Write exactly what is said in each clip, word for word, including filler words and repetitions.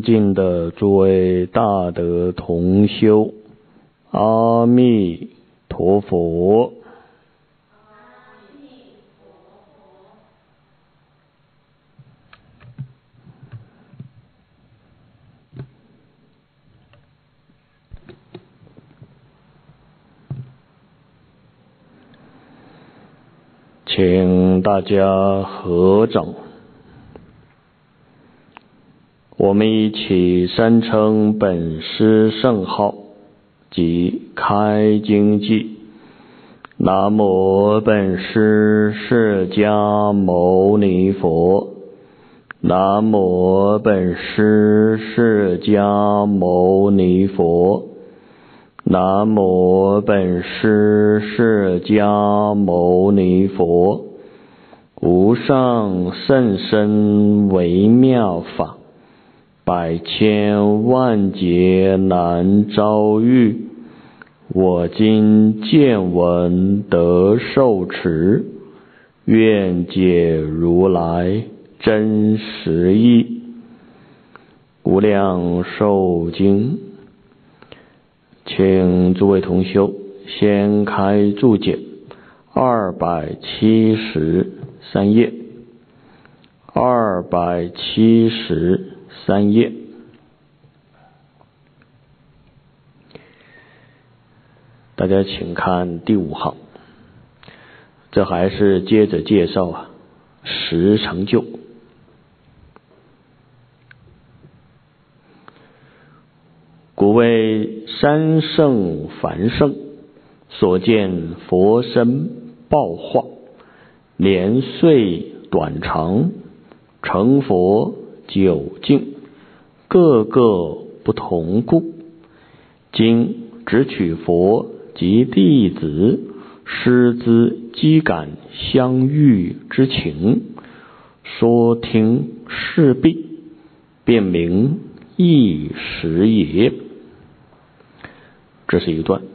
敬的诸位大德同修，阿弥陀佛。请大家合掌，我们一起三称本师圣号及开经偈。南无本师释迦牟尼佛，南无本师释迦牟尼佛，南无本师释迦牟尼佛。无上甚深微妙法，百千万劫难遭遇。我今见闻得受持，愿解如来真实义。无量寿经，请诸位同修先开注解二百七十三页，二百七十三页。大家请看第五行，这还是接着介绍啊十成就。古谓三圣凡圣，所见佛身报化，年岁短长，成佛久近，各个不同故。今只取佛及弟子师资机感相遇之情，说听事毕，便明一时也。这是一段。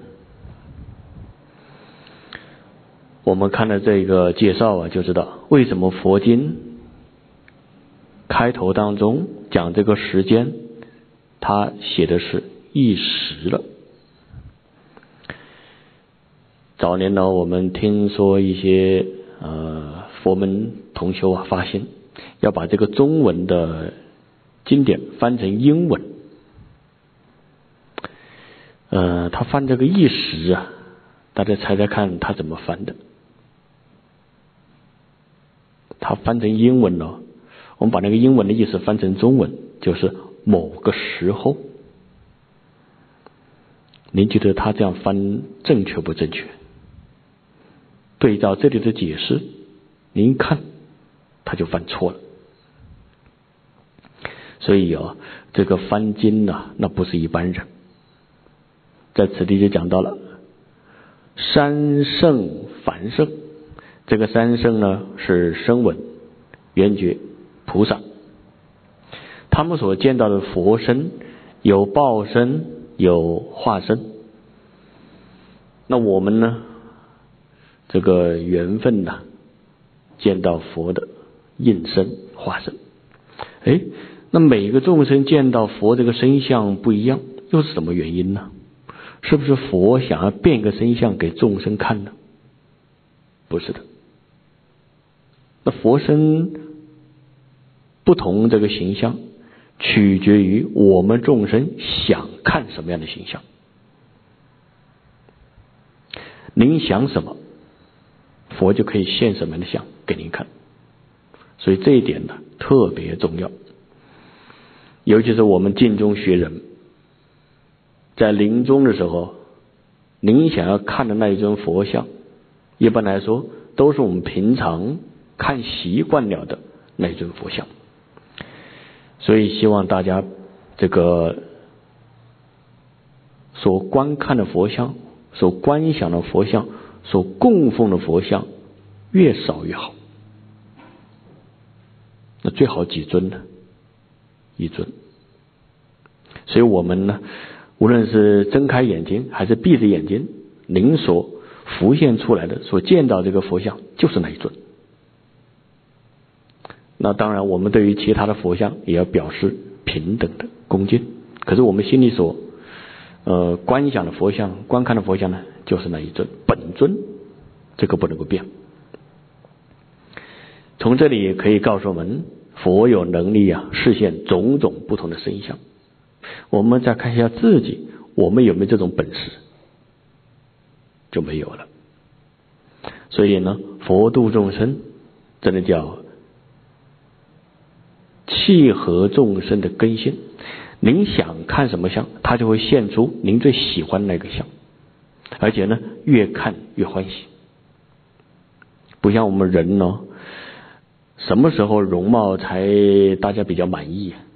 我们看了这个介绍啊，就知道为什么佛经开头当中讲这个时间，他写的是一时了。早年呢，我们听说一些呃佛门同修啊，发现要把这个中文的经典翻成英文，呃，他翻这个一时啊，大家猜猜看他怎么翻的？他翻成英文了，我们把那个英文的意思翻成中文，就是某个时候。您觉得他这样翻正确不正确？对照这里的解释，您看他就翻错了。所以啊，这个翻经呢、啊，那不是一般人。在此地就讲到了三圣凡圣，这个三圣呢是声闻、缘觉、菩萨，他们所见到的佛身有报身，有化身。那我们呢，这个缘分呢，见到佛的应身化身。哎，那每个众生见到佛这个身相不一样，又是什么原因呢？是不是佛想要变个身相给众生看呢？不是的。那佛身不同这个形象，取决于我们众生想看什么样的形象。您想什么，佛就可以现什么样的相给您看。所以这一点呢特别重要。尤其是我们尽中学人，在临终的时候，您想要看的那一尊佛像，一般来说都是我们平常看习惯了的那一尊佛像。所以希望大家这个所观看的佛像，所观想的佛像，所供奉的佛像越少越好。那最好几尊呢？一尊。所以我们呢，无论是睁开眼睛还是闭着眼睛，您所浮现出来的、所见到这个佛像就是那一尊。那当然我们对于其他的佛像也要表示平等的恭敬。可是我们心里所呃观想的佛像、观看的佛像呢，就是那一尊本尊，这个不能够变。从这里也可以告诉我们，佛有能力啊，示现种种不同的身相。我们再看一下自己，我们有没有这种本事？就没有了。所以呢，佛度众生，真的叫契合众生的根性。您想看什么相，它就会现出您最喜欢的那个相，而且呢，越看越欢喜。不像我们人呢，什么时候容貌才大家比较满意啊？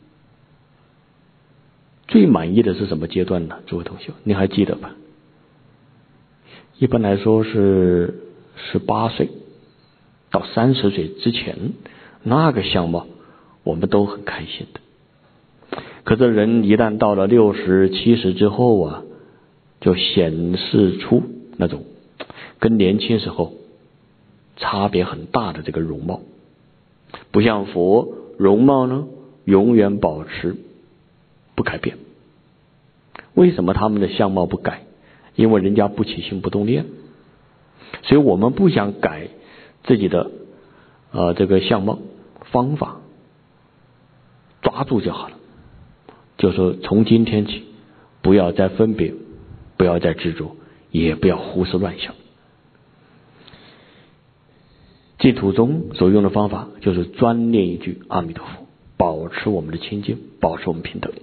最满意的是什么阶段呢？诸位同学，你还记得吧？一般来说是十八岁到三十岁之前，那个相貌我们都很开心的。可是人一旦到了六十、七十之后啊，就显示出那种跟年轻时候差别很大的这个容貌。不像佛容貌呢，永远保持不改变。为什么他们的相貌不改？因为人家不起心不动念。所以我们不想改自己的呃这个相貌方法，抓住就好了。就说从今天起，不要再分别，不要再执着，也不要胡思乱想。净土中所用的方法就是专念一句阿弥陀佛，保持我们的清净，保持我们平等。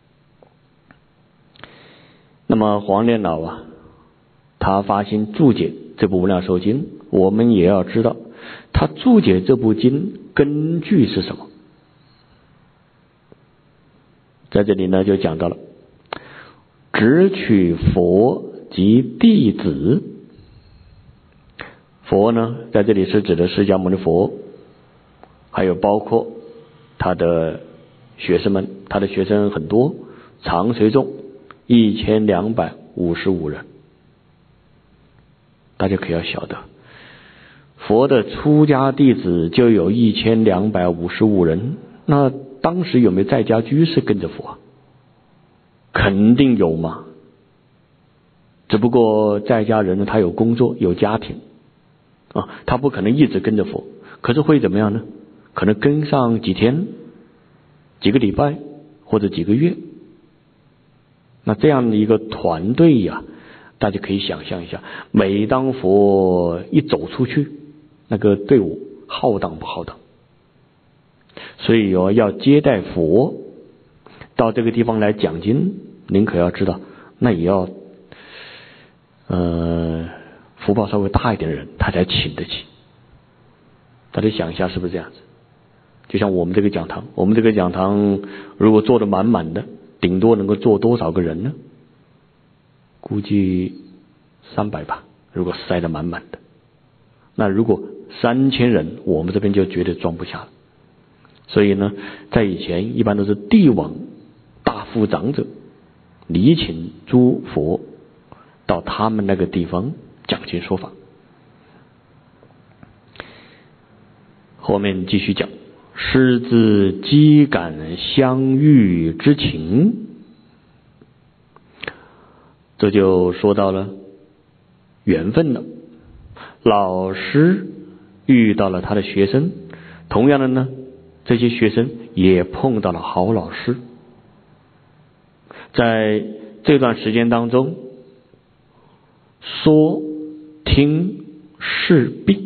那么黄莲老啊，他发心注解这部无量寿经，我们也要知道他注解这部经根据是什么。在这里呢就讲到了，只取佛及弟子。佛呢在这里是指的释迦牟尼佛，还有包括他的学生们，他的学生很多，常随众一千两百五十五人。大家可要晓得，佛的出家弟子就有一千两百五十五人，那当时有没有在家居士跟着佛？肯定有嘛。只不过在家人呢，他有工作有家庭啊，他不可能一直跟着佛。可是会怎么样呢？可能跟上几天、几个礼拜或者几个月。那这样的一个团队呀，大家可以想象一下，每当佛一走出去，那个队伍浩荡不浩荡？所以哦，要接待佛到这个地方来讲经，您可要知道，那也要呃福报稍微大一点的人，他才请得起。大家想一下是不是这样子？就像我们这个讲堂，我们这个讲堂如果坐得满满的，顶多能够坐多少个人呢？估计三百吧，如果塞得满满的。那如果三千人，我们这边就绝对装不下了。所以呢，在以前一般都是帝王大富长者礼请诸佛到他们那个地方讲经说法。后面继续讲，师自机感相遇之情，这就说到了缘分了。老师遇到了他的学生，同样的呢，这些学生也碰到了好老师。在这段时间当中，说听事毕，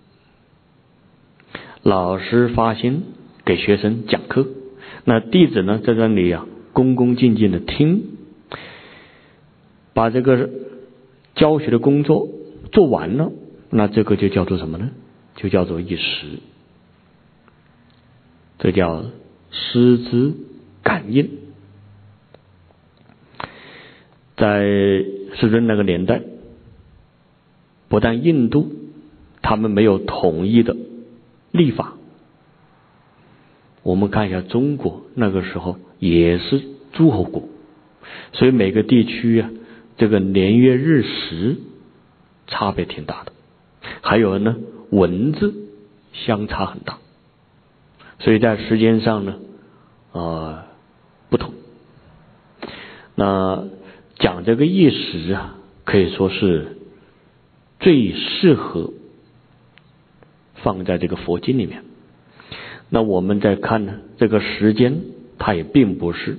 老师发心给学生讲课，那弟子呢在这里啊恭恭敬敬的听，把这个教学的工作做完了，那这个就叫做什么呢？就叫做一时，这叫师资感应。在世尊那个年代，不但印度他们没有统一的立法，我们看一下中国那个时候也是诸侯国，所以每个地区啊，这个年月日时差别挺大的，还有呢文字相差很大，所以在时间上呢，呃， 不同。那讲这个一时啊，可以说是最适合放在这个佛经里面。那我们再看呢，这个时间它也并不是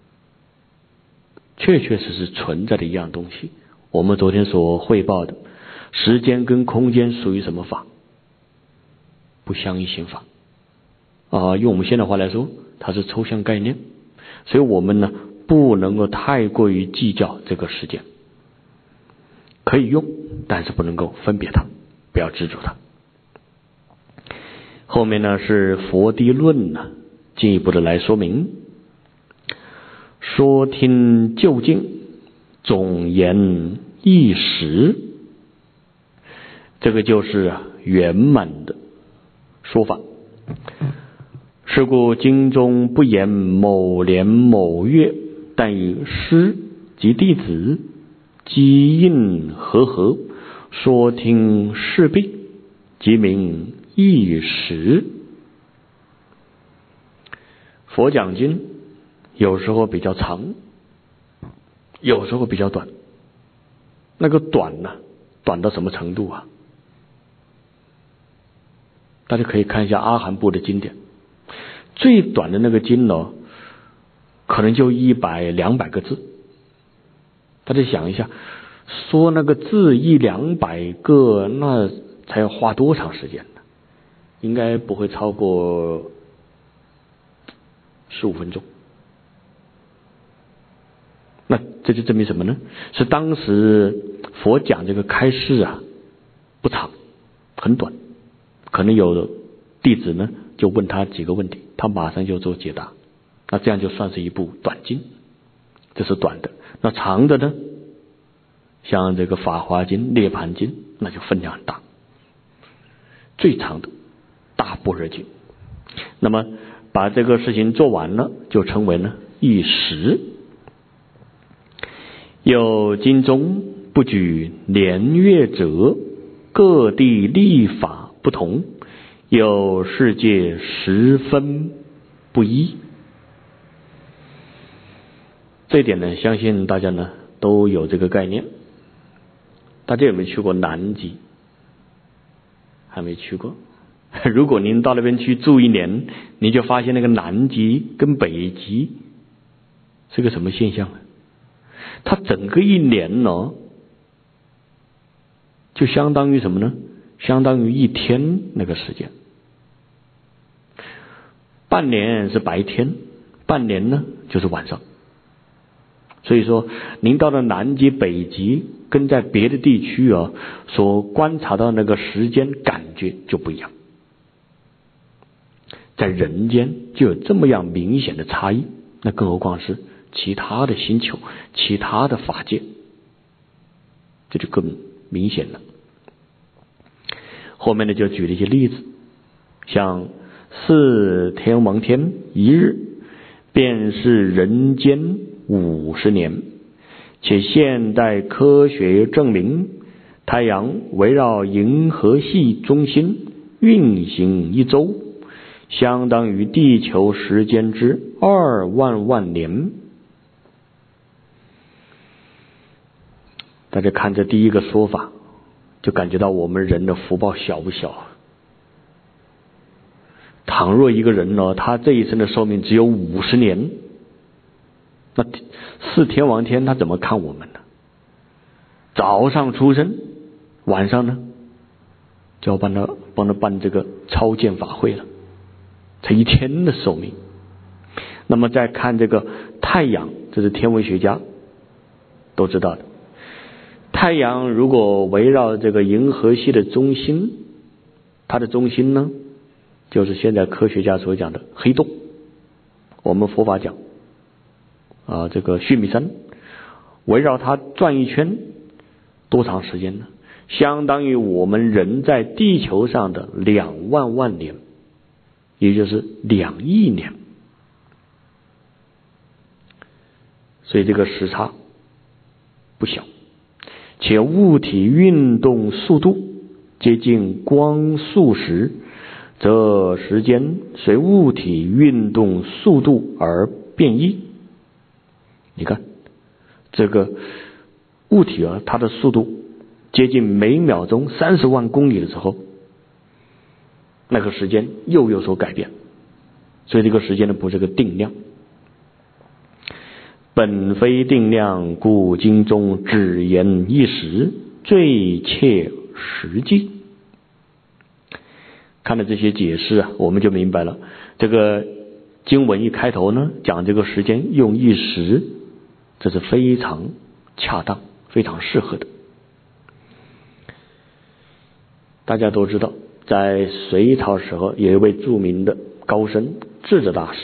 确确实实存在的一样东西。我们昨天所汇报的时间跟空间属于什么法？不相应性法啊，用我们现代话来说，它是抽象概念。所以我们呢不能够太过于计较这个时间，可以用，但是不能够分别它，不要执着它。后面呢是佛地论呢，进一步的来说明，说听究竟，总言一时，这个就是圆满的说法。是故经中不言某年某月，但与师及弟子机应和合，说听事毕，即名一时。佛讲经有时候比较长，有时候比较短。那个短呢，短到什么程度啊？大家可以看一下阿含部的经典，最短的那个经呢，可能就一百两百个字。大家想一下，说那个字一两百个，那才要花多长时间呢？应该不会超过十五分钟。那这就证明什么呢？是当时佛讲这个开示啊，不长，很短。可能有弟子呢就问他几个问题，他马上就做解答，那这样就算是一部短经，这是短的。那长的呢，像这个法华经、涅盘经，那就分量很大。最长的大般若经，那么把这个事情做完了，就称为呢一时。有经中不举年月者，各地历法不同，有世界十分不一。这一点呢，相信大家呢都有这个概念。大家有没有去过南极？还没去过。如果您到那边去住一年，你就发现那个南极跟北极是个什么现象呢？它整个一年呢，就相当于什么呢？相当于一天那个时间。半年是白天，半年呢就是晚上。所以说您到了南极北极，跟在别的地区啊所观察到那个时间感觉就不一样。在人间就有这么样明显的差异，那更何况是其他的星球、其他的法界，这就更明显了。后面呢就举了一些例子，像四天王天一日，便是人间五十年。且现代科学证明，太阳围绕银河系中心运行一周，相当于地球时间之二万万年。大家看这第一个说法，就感觉到我们人的福报小不小。倘若一个人呢，他这一生的寿命只有五十年，那四天王天他怎么看我们呢？早上出生，晚上呢就要帮他帮他办这个超荐法会了，才一天的寿命。那么再看这个太阳，这是天文学家都知道的。太阳如果围绕这个银河系的中心，它的中心呢，就是现在科学家所讲的黑洞。我们佛法讲啊，这个须弥山围绕它转一圈，多长时间呢？相当于我们人在地球上的两万万年，也就是两亿年。所以这个时差不小。且物体运动速度接近光速时，则时间随物体运动速度而变异。 你看这个物体啊，它的速度接近每秒钟三十万公里的时候，那个时间又有所改变，所以这个时间呢不是个定量。本非定量，故经中只言一时，最切实际。看了这些解释啊，我们就明白了，这个经文一开头呢，讲这个时间用一时，这是非常恰当、非常适合的。大家都知道，在隋朝时候，有一位著名的高僧智者大师，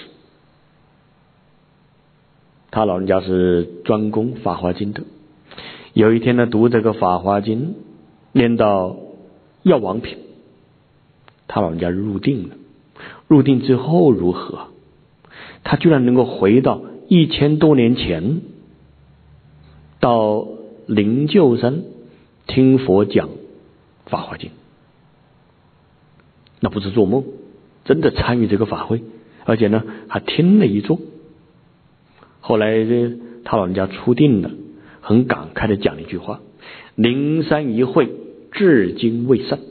他老人家是专攻法华经的。有一天呢，读这个法华经，念到药王品，他老人家入定了。入定之后如何？他居然能够回到一千多年前，到灵鹫山听佛讲法华经。那不是做梦，真的参与这个法会，而且呢还听了一座。后来这他老人家出定了，很感慨的讲了一句话：灵山一会，至今未散。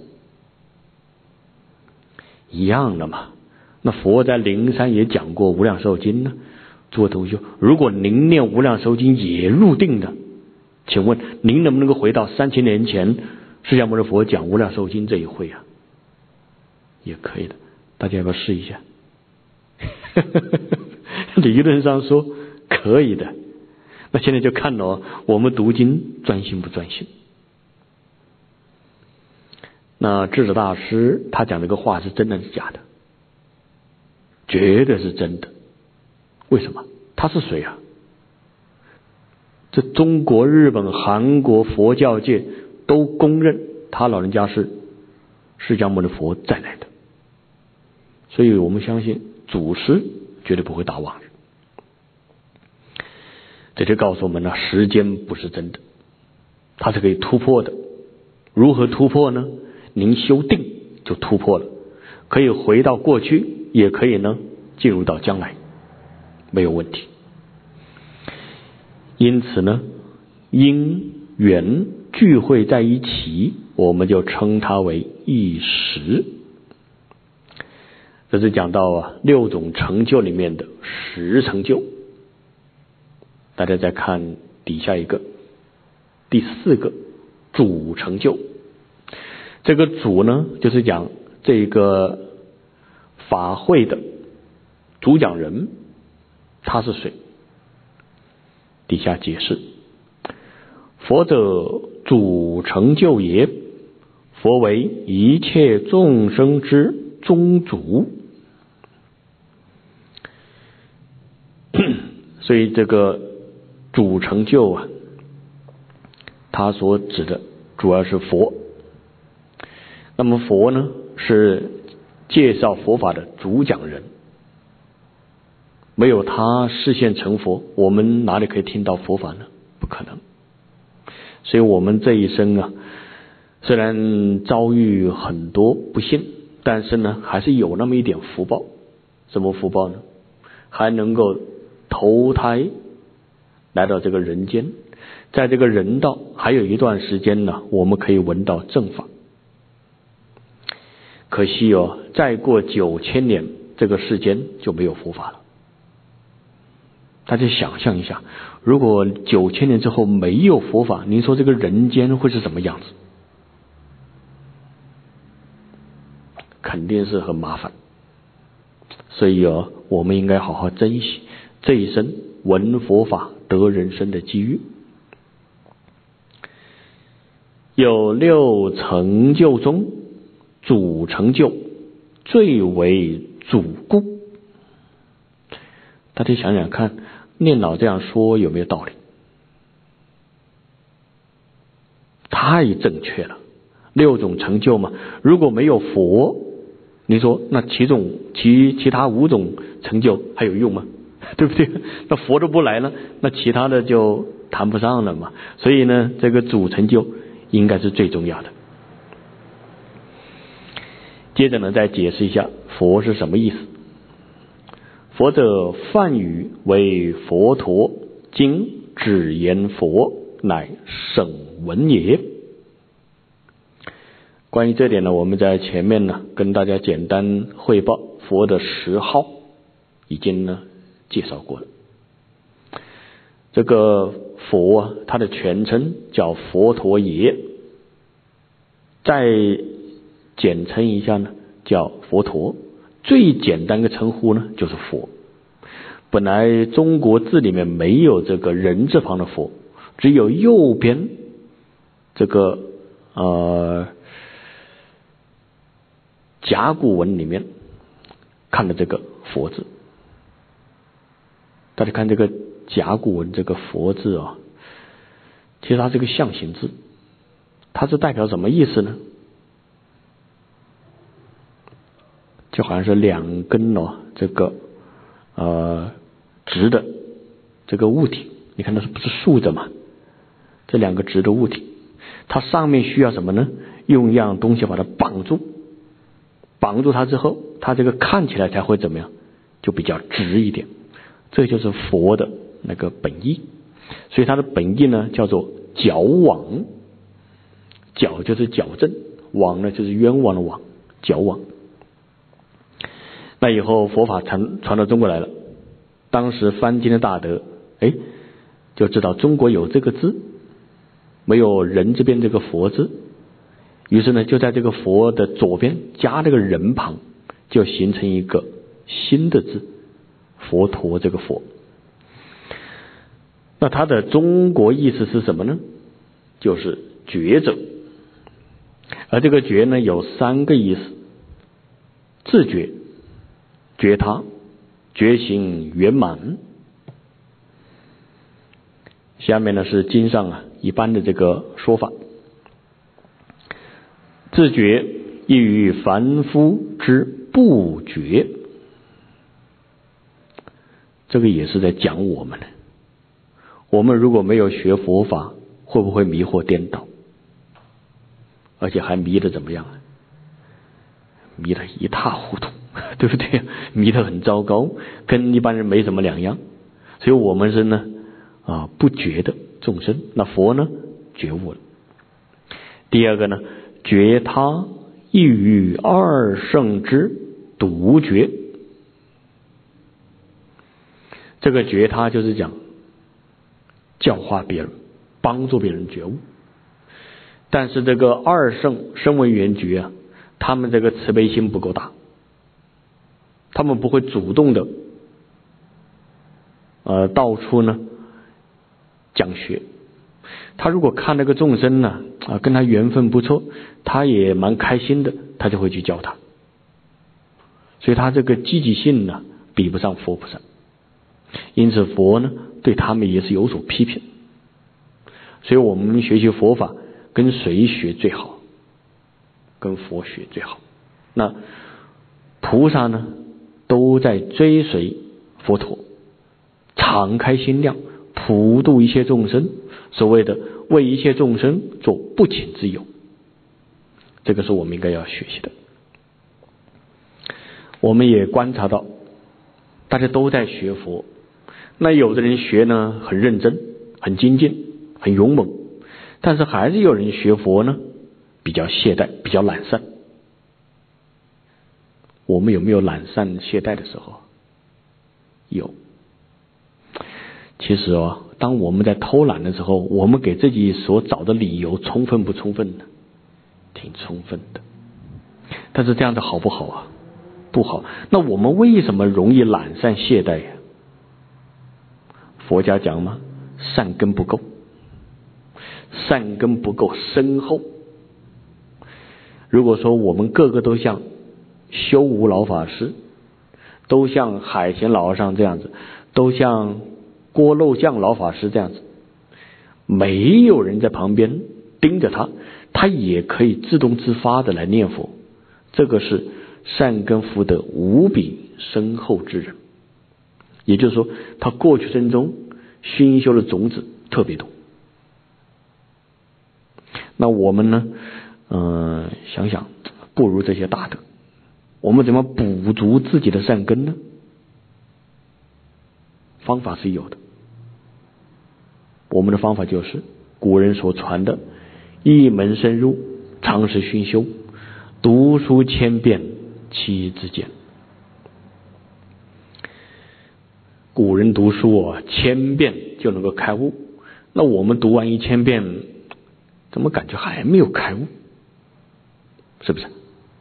一样的嘛，那佛在灵山也讲过无量寿经呢。诸位同学，如果您念无量寿经也入定的，请问您能不能够回到三千年前释迦牟尼佛讲无量寿经这一会啊？也可以的，大家要不要试一下？理论上说可以的，那现在就看了我们读经专心不专心。那智者大师他讲这个话是真的是假的？绝对是真的。为什么？他是谁啊？这中国、日本、韩国佛教界都公认他老人家是释迦牟尼佛再来的，所以我们相信祖师绝对不会打妄语。这就告诉我们了，时间不是真的，它是可以突破的。如何突破呢？您修定就突破了，可以回到过去，也可以呢进入到将来，没有问题。因此呢，因缘聚会在一起，我们就称它为一时。这是讲到啊六种成就里面的十成就。大家再看底下一个第四个主成就。这个主呢，就是讲这个法会的主讲人他是谁。底下解释：佛者主成就也，佛为一切众生之宗主。所以这个主成就啊，他所指的主要是佛。那么佛呢，是介绍佛法的主讲人，没有他示现成佛，我们哪里可以听到佛法呢？不可能。所以我们这一生啊，虽然遭遇很多不幸，但是呢还是有那么一点福报。什么福报呢？还能够投胎来到这个人间，在这个人道还有一段时间呢，我们可以闻到正法。可惜哦，再过九千年，这个世间就没有佛法了。大家想象一下，如果九千年之后没有佛法，您说这个人间会是什么样子？肯定是很麻烦。所以哦，我们应该好好珍惜这一生闻佛法得人生的机遇。有六成就中，主成就最为主故。大家想想看，念老这样说有没有道理？太正确了。六种成就嘛，如果没有佛，你说那其中其其他五种成就还有用吗？对不对？那佛都不来了，那其他的就谈不上了嘛。所以呢，这个主成就应该是最重要的。接着呢，再解释一下佛是什么意思。佛者，梵语为佛陀， 今只言佛乃圣文也。关于这点呢，我们在前面呢跟大家简单汇报佛的十号，已经呢介绍过了。这个佛啊，它的全称叫佛陀耶，再简称一下呢叫佛陀，最简单的称呼呢就是佛。本来中国字里面没有这个人字旁的佛，只有右边这个呃甲骨文里面看的这个佛字。大家看这个甲骨文这个佛字啊，其实它是个象形字，它是代表什么意思呢？就好像是两根哦，这个呃直的这个物体，你看它是不是竖着嘛？这两个直的物体，它上面需要什么呢？用一样东西把它绑住，绑住它之后，它这个看起来才会怎么样？就比较直一点。这就是佛的那个本意，所以它的本意呢叫做矫枉，矫就是矫正，枉呢就是冤枉的枉，矫枉。那以后佛法传传到中国来了，当时翻经的大德，哎，就知道中国有这个字，没有人这边这个佛字，于是呢就在这个佛的左边加这个人旁，就形成一个新的字，佛陀这个佛。那它的中国意思是什么呢？就是觉者。而这个觉呢有三个意思：自觉、觉他、觉醒圆满。下面呢是经上啊一般的这个说法。自觉亦于凡夫之不觉，这个也是在讲我们的。我们如果没有学佛法，会不会迷惑颠倒？而且还迷得怎么样？迷得一塌糊涂，对不对？迷得很糟糕，跟一般人没什么两样。所以我们是呢啊不觉的众生，那佛呢觉悟了。第二个呢，觉他亦于二圣之独觉。这个觉他就是讲教化别人，帮助别人觉悟。但是这个二圣声闻缘觉啊，他们这个慈悲心不够大，他们不会主动的呃到处呢讲学。他如果看那个众生呢啊跟他缘分不错，他也蛮开心的，他就会去教他。所以他这个积极性呢比不上佛菩萨，因此佛呢对他们也是有所批评。所以我们学习佛法跟谁学最好？跟佛学最好。那菩萨呢都在追随佛陀，敞开心量，普度一切众生，所谓的为一切众生做不请之友，这个是我们应该要学习的。我们也观察到大家都在学佛，那有的人学呢很认真，很精进，很勇猛，但是还是有人学佛呢比较懈怠，比较懒散。我们有没有懒散懈怠的时候？有。其实哦，当我们在偷懒的时候，我们给自己所找的理由充分不充分呢？挺充分的。但是这样子好不好啊？不好。那我们为什么容易懒散懈怠呀？佛家讲嘛，善根不够，善根不够深厚。如果说我们个个都像修无老法师，都像海贤老和尚这样子，都像郭漏将老法师这样子，没有人在旁边盯着他，他也可以自动自发的来念佛，这个是善根福德无比深厚之人。也就是说，他过去生中熏修的种子特别多。那我们呢呃，想想不如这些大德，我们怎么补足自己的善根呢？方法是有的。 我们的方法就是古人所传的一门深入，常识熏修，读书千遍，其自见。古人读书啊，千遍就能够开悟，那我们读完一千遍，怎么感觉还没有开悟？是不是？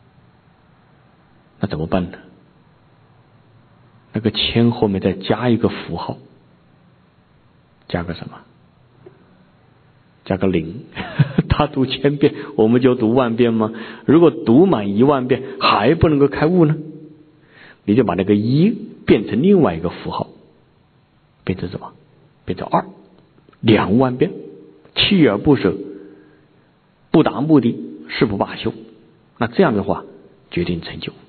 那怎么办呢？那个千后面再加一个符号，加个什么？加个零。他读千遍，我们就读万遍吗？如果读满一万遍还不能够开悟呢？你就把那个一变成另外一个符号，变成什么？变成二，两万遍，锲而不舍，不达目的誓不罢休。那这样的话，决定成就。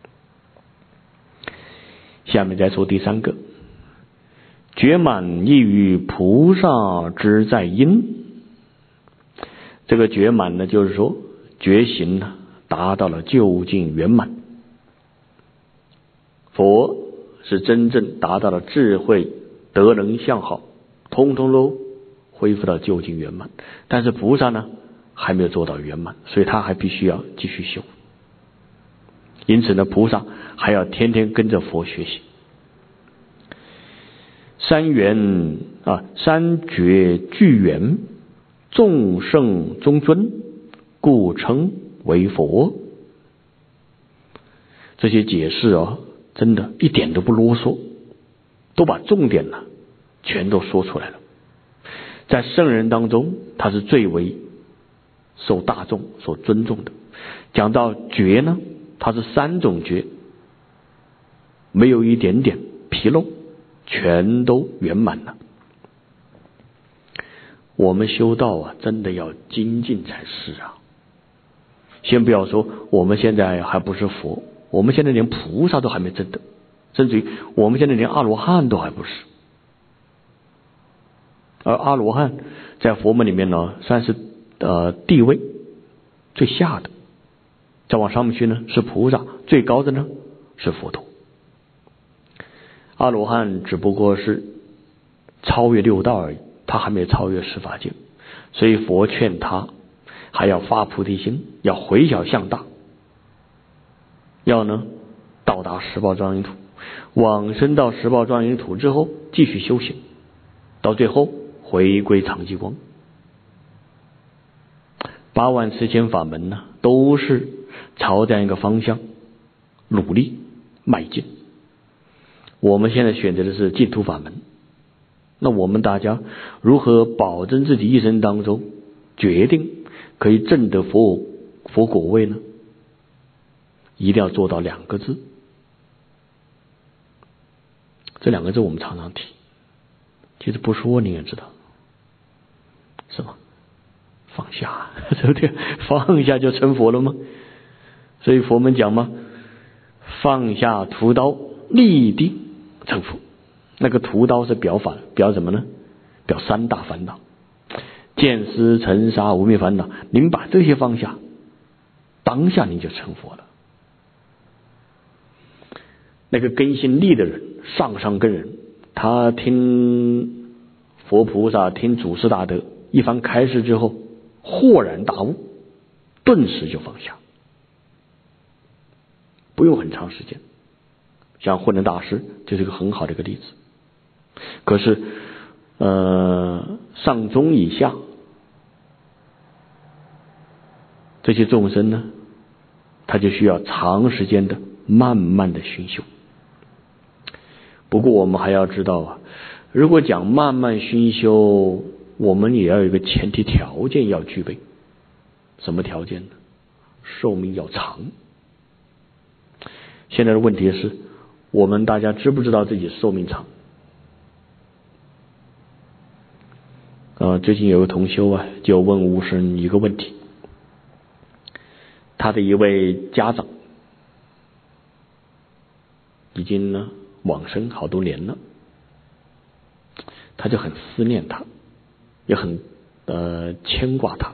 下面再说第三个，觉满亦于菩萨之在因。这个觉满呢，就是说觉行呢达到了究竟圆满。佛是真正达到了智慧、德能、相好，通通都恢复到究竟圆满。但是菩萨呢，还没有做到圆满，所以他还必须要继续修。因此呢，菩萨还要天天跟着佛学习。三缘啊，三觉具圆，众圣中尊，故称为佛。这些解释啊，真的一点都不啰嗦，都把重点呢全都说出来了。在圣人当中，他是最为受大众所尊重的。讲到觉呢，它是三种觉，没有一点点纰漏，全都圆满了。我们修道啊，真的要精进才是啊。先不要说我们现在还不是佛，我们现在连菩萨都还没证得，甚至于我们现在连阿罗汉都还不是。而阿罗汉在佛门里面呢，算是呃地位最下的，再往上面去呢是菩萨，最高的呢是佛陀。阿罗汉只不过是超越六道而已，他还没有超越十法界，所以佛劝他还要发菩提心，要回小向大，要呢到达十报庄严土，往生到十报庄严土之后继续修行，到最后回归常寂光。八万四千法门呢，都是朝这样一个方向努力迈进。我们现在选择的是净土法门，那我们大家如何保证自己一生当中决定可以证得佛佛果位呢？一定要做到两个字，这两个字我们常常提，其实不说你也知道，是吗？放下，对不对？放下就成佛了吗？所以佛门讲嘛，放下屠刀，立地成佛。那个屠刀是表法，表什么呢？表三大烦恼，见思尘沙无灭烦恼。您把这些放下，当下您就成佛了。那个根性利的人，上上根人，他听佛菩萨、听祖师大德一番开示之后，豁然大悟，顿时就放下，不用很长时间。像慧能大师就是一个很好的一个例子。可是呃，上中以下这些众生呢，他就需要长时间的慢慢的熏修。不过我们还要知道啊，如果讲慢慢熏修，我们也要有一个前提条件要具备。什么条件呢？寿命要长。现在的问题是，我们大家知不知道自己寿命长？呃，最近有个同修啊，就问吴师一个问题，他的一位家长已经呢往生好多年了，他就很思念他，也很呃牵挂他，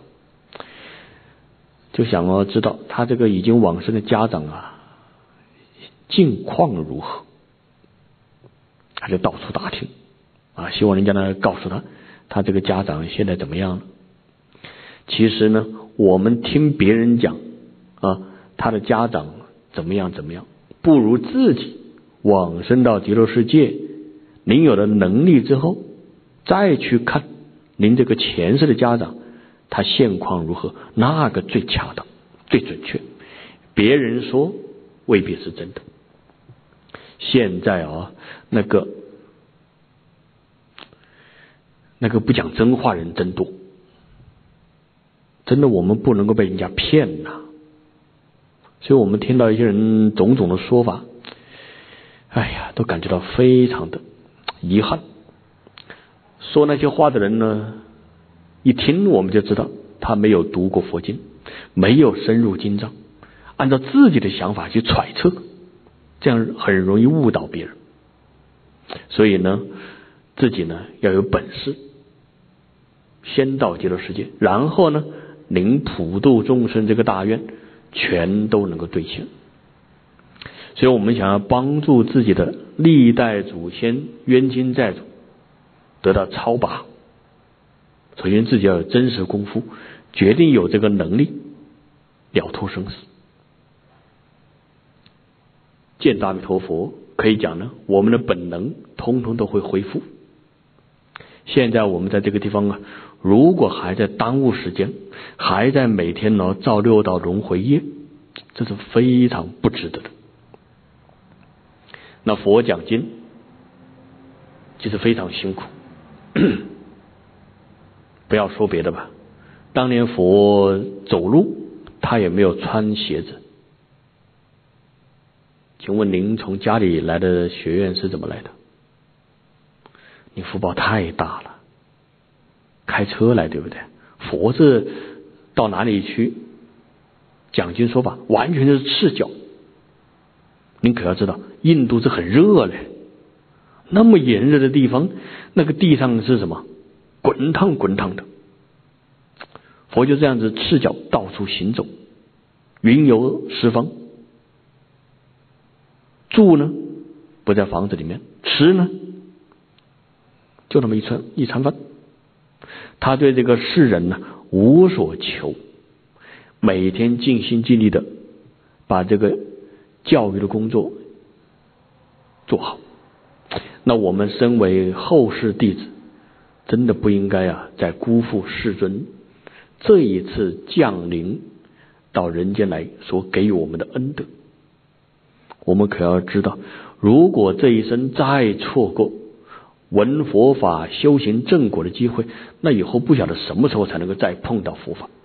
就想要知道他这个已经往生的家长啊近况如何，他就到处打听啊，希望人家呢告诉他他这个家长现在怎么样了？其实呢，我们听别人讲啊，他的家长怎么样怎么样，不如自己往生到极乐世界，您有了能力之后，再去看您这个前世的家长，他现况如何，那个最恰当、最准确。别人说未必是真的。现在啊，那个那个不讲真话人真多，真的我们不能够被人家骗呐。所以我们听到一些人种种的说法，哎呀，都感觉到非常的遗憾。说那些话的人呢，一听我们就知道他没有读过佛经，没有深入经藏，按照自己的想法去揣测，这样很容易误导别人。所以呢，自己呢要有本事，先到极乐世界，然后呢，您普度众生这个大愿全都能够兑现。所以我们想要帮助自己的历代祖先冤亲债主得到超拔，首先自己要有真实功夫，决定有这个能力了脱生死。见到阿弥陀佛，可以讲呢，我们的本能通通都会恢复。现在我们在这个地方啊，如果还在耽误时间，还在每天呢造六道轮回业，这是非常不值得的。那佛讲经其实非常辛苦，不要说别的吧，当年佛走路他也没有穿鞋子。请问您从家里来的学院是怎么来的？你福报太大了，开车来，对不对？佛是到哪里去讲经说法，完全是赤脚。您可要知道，印度是很热嘞，那么炎热的地方，那个地上是什么？滚烫滚烫的。佛就这样子赤脚到处行走，云游十方。住呢不在房子里面，吃呢就那么一餐一餐饭。他对这个世人呢无所求，每天尽心尽力的把这个教育的工作做好。那我们身为后世弟子，真的不应该啊再辜负世尊这一次降临到人间来所给予我们的恩德。我们可要知道，如果这一生再错过闻佛法修行正果的机会，那以后不晓得什么时候才能够再碰到佛法。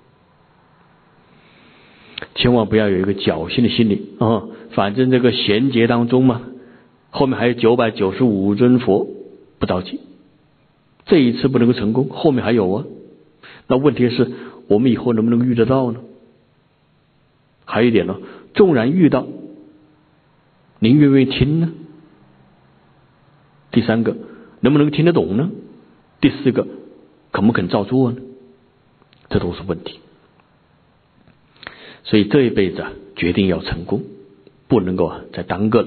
千万不要有一个侥幸的心理啊、哦！反正这个贤劫当中嘛，后面还有九百九十五尊佛，不着急。这一次不能够成功，后面还有啊。那问题是我们以后能不能遇得到呢？还有一点呢，纵然遇到，您愿不愿意听呢？第三个，能不能听得懂呢？第四个，肯不肯照做呢？这都是问题。所以这一辈子啊，决定要成功，不能够再耽搁了。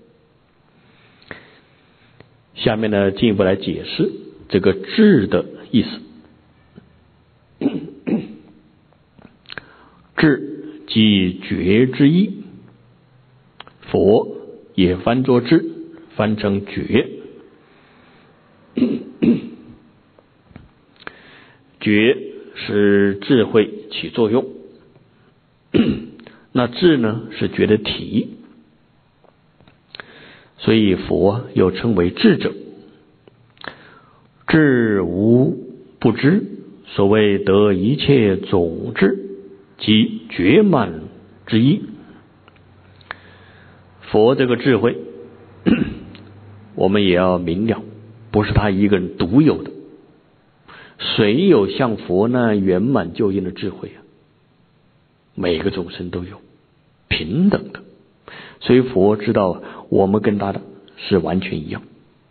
下面呢，进一步来解释这个智的意思。智即觉之意，佛也翻作智，翻成觉。觉是智慧起作用，那智呢是觉的体，所以佛又称为智者。智无不知，所谓得一切总智，即觉满之意。佛这个智慧我们也要明了，不是他一个人独有的，谁有像佛那圆满究竟的智慧啊？每个众生都有，平等的。所以佛知道我们跟他的是完全一样。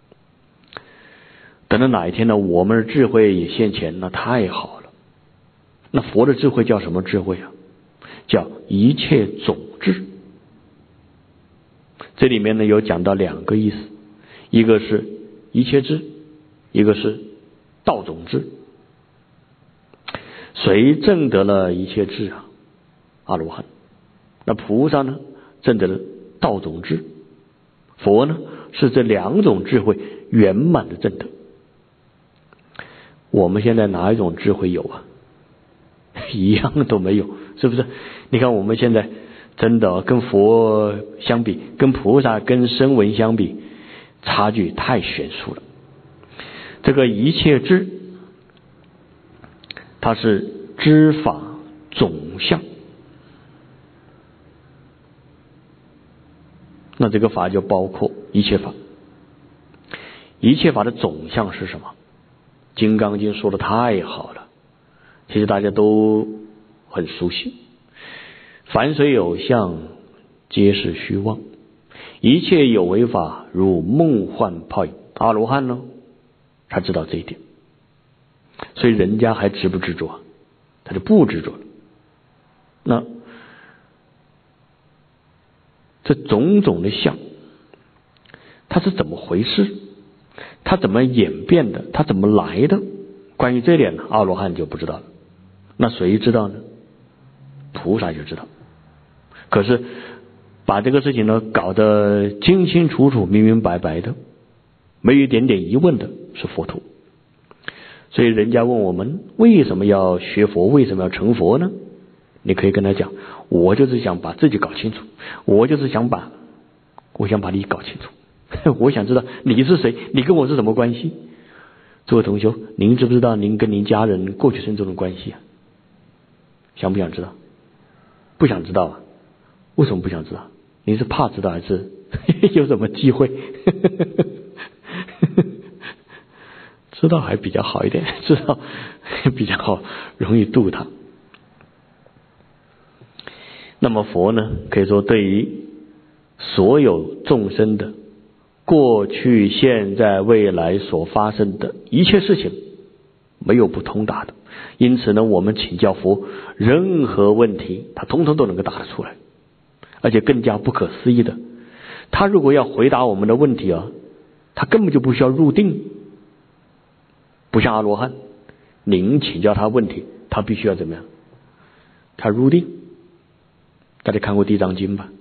等到哪一天呢，我们的智慧也现前，那太好了。那佛的智慧叫什么智慧啊？叫一切总智。这里面呢有讲到两个意思，一个是一切智，一个是道种智。谁证得了一切智啊？阿罗汉。那菩萨呢？证得了道种智。佛呢？是这两种智慧圆满的证得。我们现在哪一种智慧有啊？一样都没有，是不是？你看我们现在真的跟佛相比，跟菩萨跟声闻相比，差距太悬殊了。这个一切智，它是知法总相，那这个法就包括一切法。一切法的总相是什么？金刚经说的太好了，其实大家都很熟悉。凡虽有相，皆是虚妄，一切有为法，如梦幻泡影。阿罗汉呢，他知道这一点，所以人家还执不执着？他就不执着了。那这种种的相，它是怎么回事？它怎么演变的？它怎么来的？关于这点呢，阿罗汉就不知道了。那谁知道呢？菩萨就知道。可是把这个事情呢搞得清清楚楚、明明白白的，没有一点点疑问的是佛陀。所以人家问我们为什么要学佛，为什么要成佛呢？你可以跟他讲，我就是想把自己搞清楚，我就是想把我想把你搞清楚，我想知道你是谁，你跟我是什么关系。诸位同学，您知不知道您跟您家人过去生中的关系啊？想不想知道？不想知道啊？为什么不想知道？您是怕知道还是有什么机会？知道还比较好一点，知道比较好，容易度他。那么佛呢，可以说对于所有众生的过去、现在、未来所发生的一切事情，没有不通达的。因此呢，我们请教佛，任何问题他通通都能够答得出来。而且更加不可思议的，他如果要回答我们的问题啊，他根本就不需要入定。不像阿罗汉，您请教他问题，他必须要怎么样？他入定。大家看过《地藏经》吧？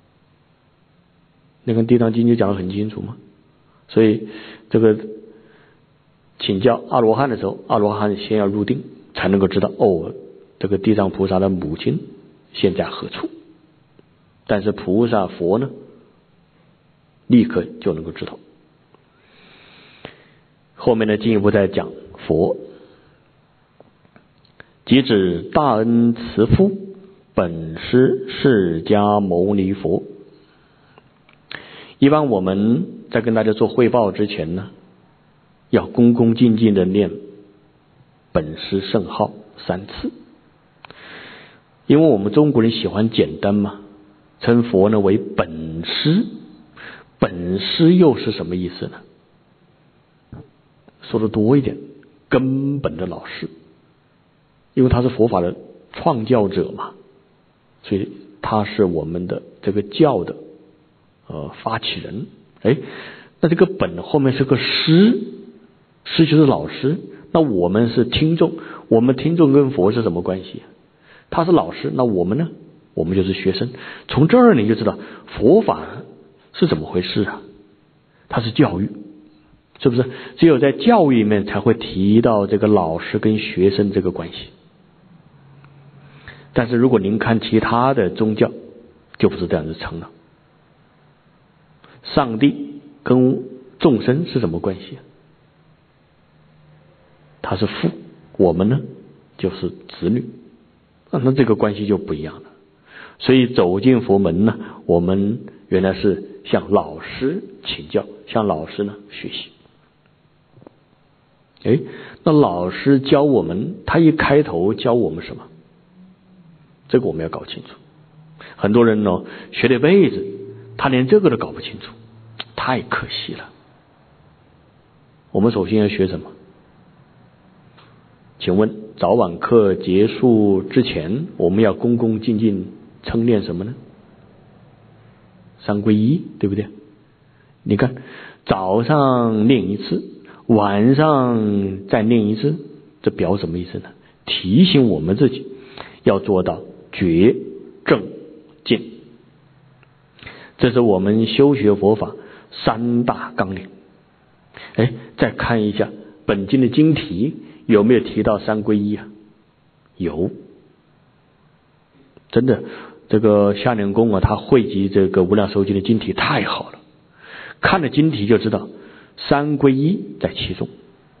那个《地藏经》就讲得很清楚嘛。所以这个请教阿罗汉的时候，阿罗汉先要入定，才能够知道哦，这个地藏菩萨的母亲现在何处。但是菩萨佛呢，立刻就能够知道。后面呢，进一步再讲佛，即指大恩慈父，本师释迦牟尼佛。一般我们在跟大家做汇报之前呢，要恭恭敬敬的念本师圣号三次，因为我们中国人喜欢简单嘛，称佛呢为本师。本师又是什么意思呢？说的多一点，根本的老师，因为他是佛法的创教者嘛，所以他是我们的这个教的呃发起人。哎，那这个本后面是个师，师就是老师，那我们是听众，我们听众跟佛是什么关系？他是老师，那我们呢？我们就是学生。从这儿你就知道佛法是怎么回事啊？它是教育，是不是？只有在教育里面才会提到这个老师跟学生这个关系。但是如果您看其他的宗教，就不是这样子称了。上帝跟众生是什么关系啊？他是父，我们呢就是子女，那这个关系就不一样了。所以走进佛门呢，我们原来是向老师请教，向老师呢学习。哎，那老师教我们，他一开头教我们什么？这个我们要搞清楚。很多人呢学了一辈子，他连这个都搞不清楚，太可惜了。我们首先要学什么？请问早晚课结束之前，我们要恭恭敬敬称念什么呢？三皈依，对不对？你看早上念一次， 晚上再念一次，这表什么意思呢？提醒我们自己要做到觉正见，这是我们修学佛法三大纲领。哎，再看一下本经的经题有没有提到三皈依啊？有，真的，这个夏令公啊，他汇集这个无量寿经的经题太好了，看了经题就知道三皈依在其中，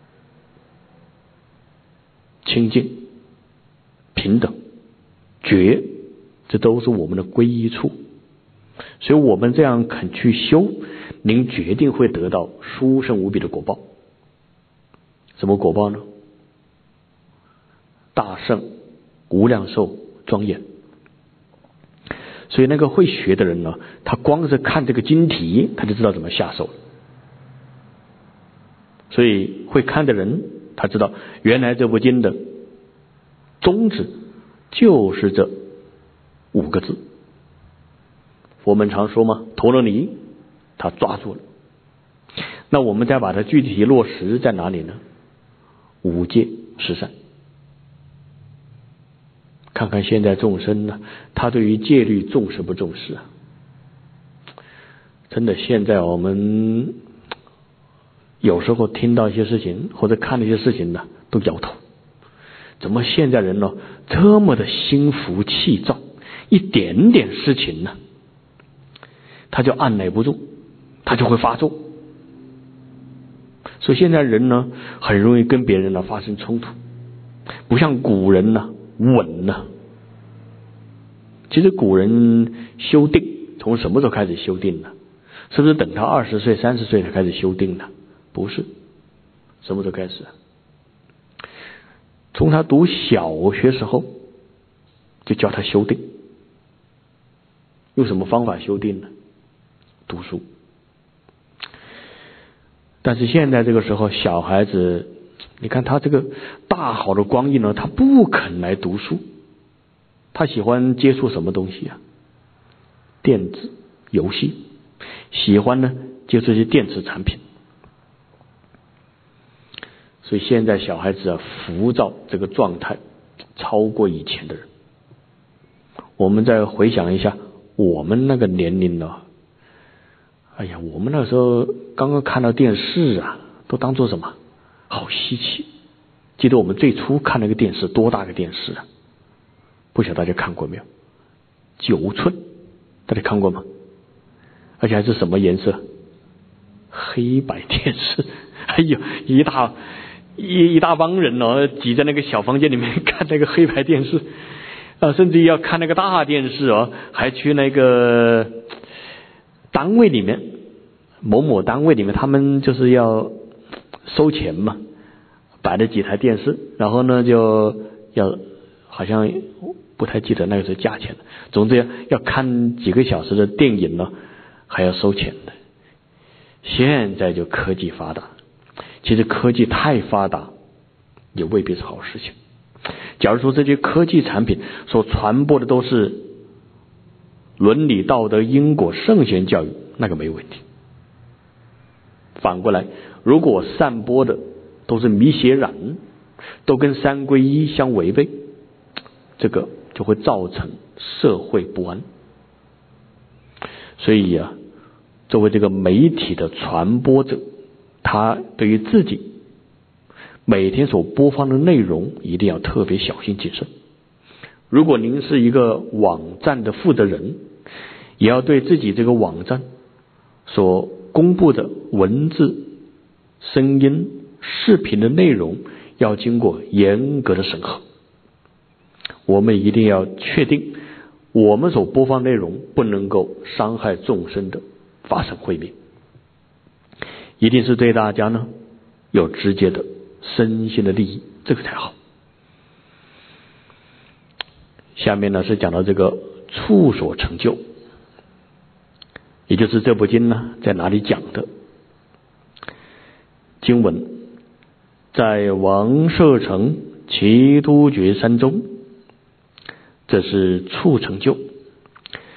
清净、平等、觉，这都是我们的皈依处。所以我们这样肯去修，您决定会得到殊胜无比的果报。什么果报呢？大圣无量寿庄严。所以那个会学的人呢，他光是看这个经题，他就知道怎么下手了。所以会看的人，他知道原来这部经的宗旨就是这五个字。我们常说嘛，陀罗尼，他抓住了。那我们再把它具体落实在哪里呢？五戒十善。看看现在众生呢，他对于戒律重视不重视啊？真的，现在我们有时候听到一些事情或者看那些事情呢，都摇头。怎么现在人呢这么的心浮气躁，一点点事情呢他就按耐不住，他就会发作。所以现在人呢很容易跟别人呢发生冲突，不像古人呢稳呢。其实古人修定从什么时候开始修定呢？是不是等他二十岁三十岁才开始修定呢？不是，什么时候开始？从他读小学时候就教他修定。用什么方法修定呢？读书。但是现在这个时候小孩子，你看他这个大好的光阴呢，他不肯来读书，他喜欢接触什么东西啊？电子游戏，喜欢呢接触一些电子产品。所以现在小孩子啊浮躁这个状态超过以前的人。我们再回想一下我们那个年龄呢，哎呀，我们那时候刚刚看到电视啊，都当做什么？好稀奇。记得我们最初看那个电视，多大个电视啊？不晓得大家看过没有？九寸，大家看过吗？而且还是什么颜色？黑白电视。哎呦，一大一一大帮人哦，挤在那个小房间里面看那个黑白电视。啊，甚至于要看那个大电视哦，还去那个单位里面，某某单位里面，他们就是要收钱嘛，摆了几台电视，然后呢就要好像不太记得那个是价钱了，总之要要看几个小时的电影呢，还要收钱的。现在就科技发达，其实科技太发达也未必是好事情。假如说这些科技产品所传播的都是伦理道德因果圣贤教育，那个没问题。反过来，如果散播的都是迷邪染，都跟三皈依相违背，这个就会造成社会不安。所以啊，作为这个媒体的传播者，他对于自己每天所播放的内容一定要特别小心谨慎。如果您是一个网站的负责人，也要对自己这个网站所公布的文字、声音、视频的内容要经过严格的审核。我们一定要确定我们所播放内容不能够伤害众生的发生毁灭，一定是对大家呢有直接的身心的利益，这个才好。下面呢是讲到这个处所成就，也就是这部经呢在哪里讲的。经文在王舍城齐都觉山中，这是处成就。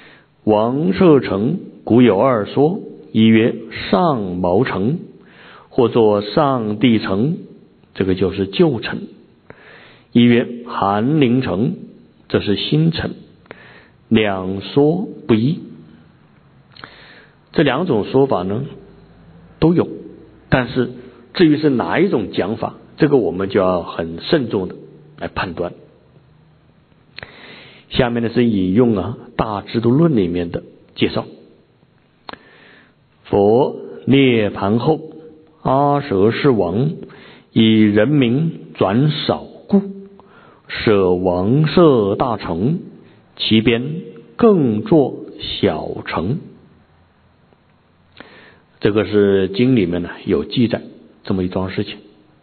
王舍城古有二说，一曰上毛城， 或作上帝城，这个就是旧城。一曰寒陵城，这是新城。两说不一。这两种说法呢都有，但是至于是哪一种讲法，这个我们就要很慎重的来判断。下面呢是引用啊《大智度论》里面的介绍。佛涅盘后，阿舍世王以人民转少故，舍王舍大城，其边更作小城。这个是经里面呢有记载这么一桩事情。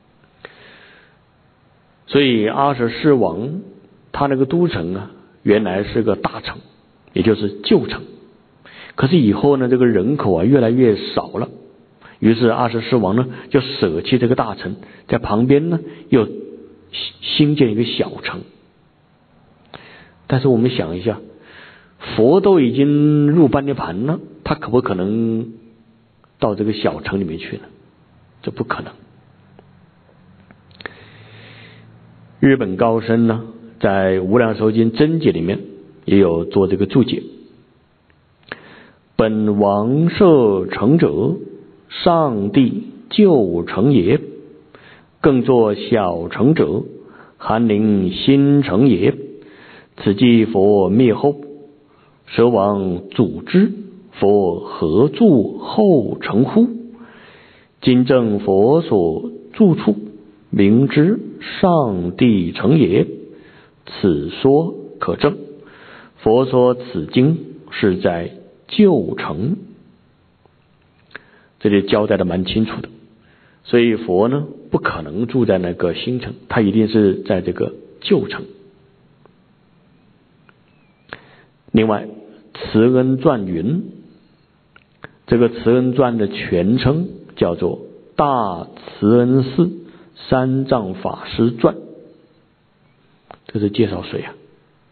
所以阿舍世王他那个都城啊，原来是个大城，也就是旧城。可是以后呢，这个人口啊越来越少了，于是阿舍世王呢就舍弃这个大城，在旁边呢又新建一个小城。但是我们想一下，佛都已经入般涅盘了，他可不可能到这个小城里面去呢？这不可能。日本高僧呢在《无量寿经真解》里面也有做这个注解。本王舍城者，上帝旧城也，更作小城者，寒陵新城也。此即佛灭后，舍王主之，佛何住后城乎？今正佛所住处，名之上帝城也。此说可证。佛说此经是在旧城，这里交代的蛮清楚的。所以佛呢不可能住在那个新城，他一定是在这个旧城。另外慈恩传云，这个慈恩传的全称叫做大慈恩寺三藏法师传。这是介绍谁啊？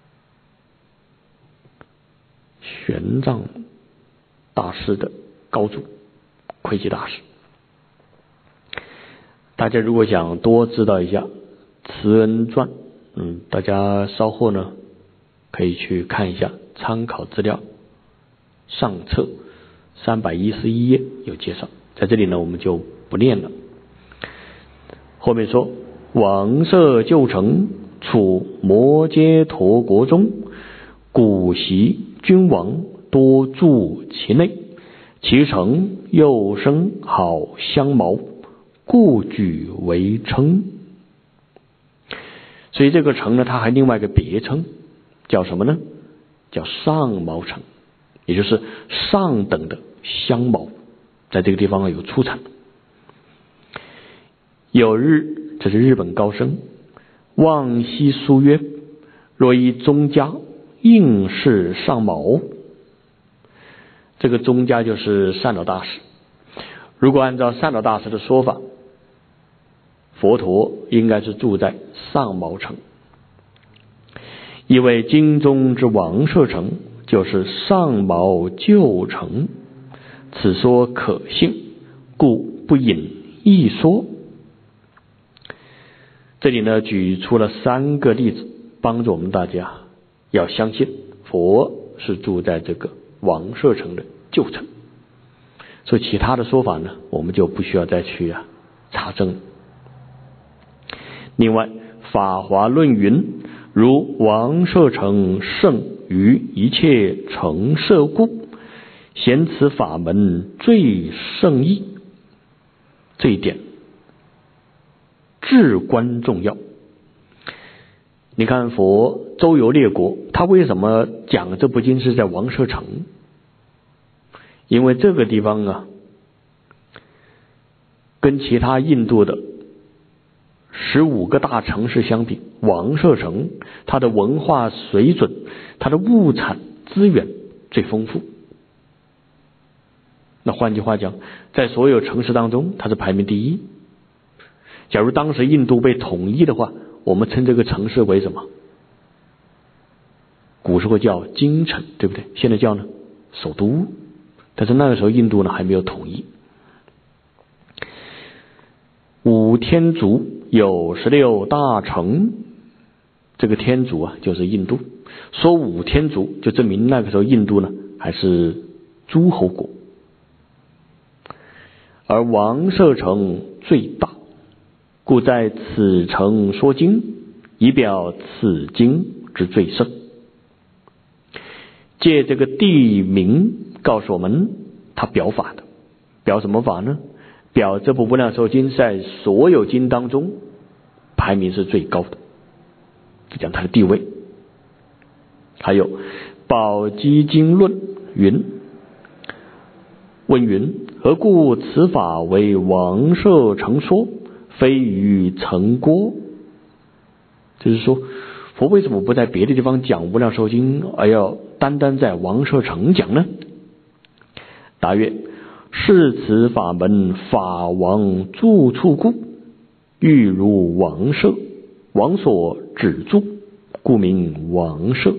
玄奘大师的高祖慧济大师。大家如果想多知道一下慈恩传，嗯，大家稍后呢可以去看一下参考资料上册三百一十一页有介绍，在这里呢我们就不念了。后面说王舍旧城，处摩揭陀国中，古习君王多住其内，其城又生好香茅，故举为称。所以这个城呢，它还另外一个别称，叫什么呢？叫上茅城，也就是上等的香茅，在这个地方有出产。有日，这是日本高僧，望西书曰：若依宗家，应是上茅。这个宗家就是善导大师。如果按照善导大师的说法，佛陀应该是住在上茅城，因为经中之王舍城就是上茅旧城，此说可信，故不引一说。这里呢举出了三个例子，帮助我们大家要相信佛是住在这个王舍城的旧城。所以其他的说法呢，我们就不需要再去啊查证了。另外，法华论云：如王舍城胜于一切城舍故，显此法门最胜义。这一点至关重要。你看佛周游列国，他为什么讲这部经是在王舍城？因为这个地方啊，跟其他印度的十五个大城市相比，王舍城它的文化水准，它的物产资源最丰富。那换句话讲，在所有城市当中，它是排名第一。假如当时印度被统一的话，我们称这个城市为什么？古时候叫京城，对不对？现在叫呢首都。但是那个时候印度呢还没有统一。 五天竺有十六大城，这个天竺啊就是印度。说五天竺就证明那个时候印度呢还是诸侯国，而王舍城最大，故在此城说经，以表此经之最盛。借这个地名告诉我们他表法的，表什么法呢？表这部无量寿经在所有经当中排名是最高的，就讲它的地位。还有宝积经论云，问云：何故此法为王舍城说，非于城郭？就是说佛为什么不在别的地方讲无量寿经，而要单单在王舍城讲呢？答曰：是此法门法王住处故，欲如王舍，王所止住，故名王舍。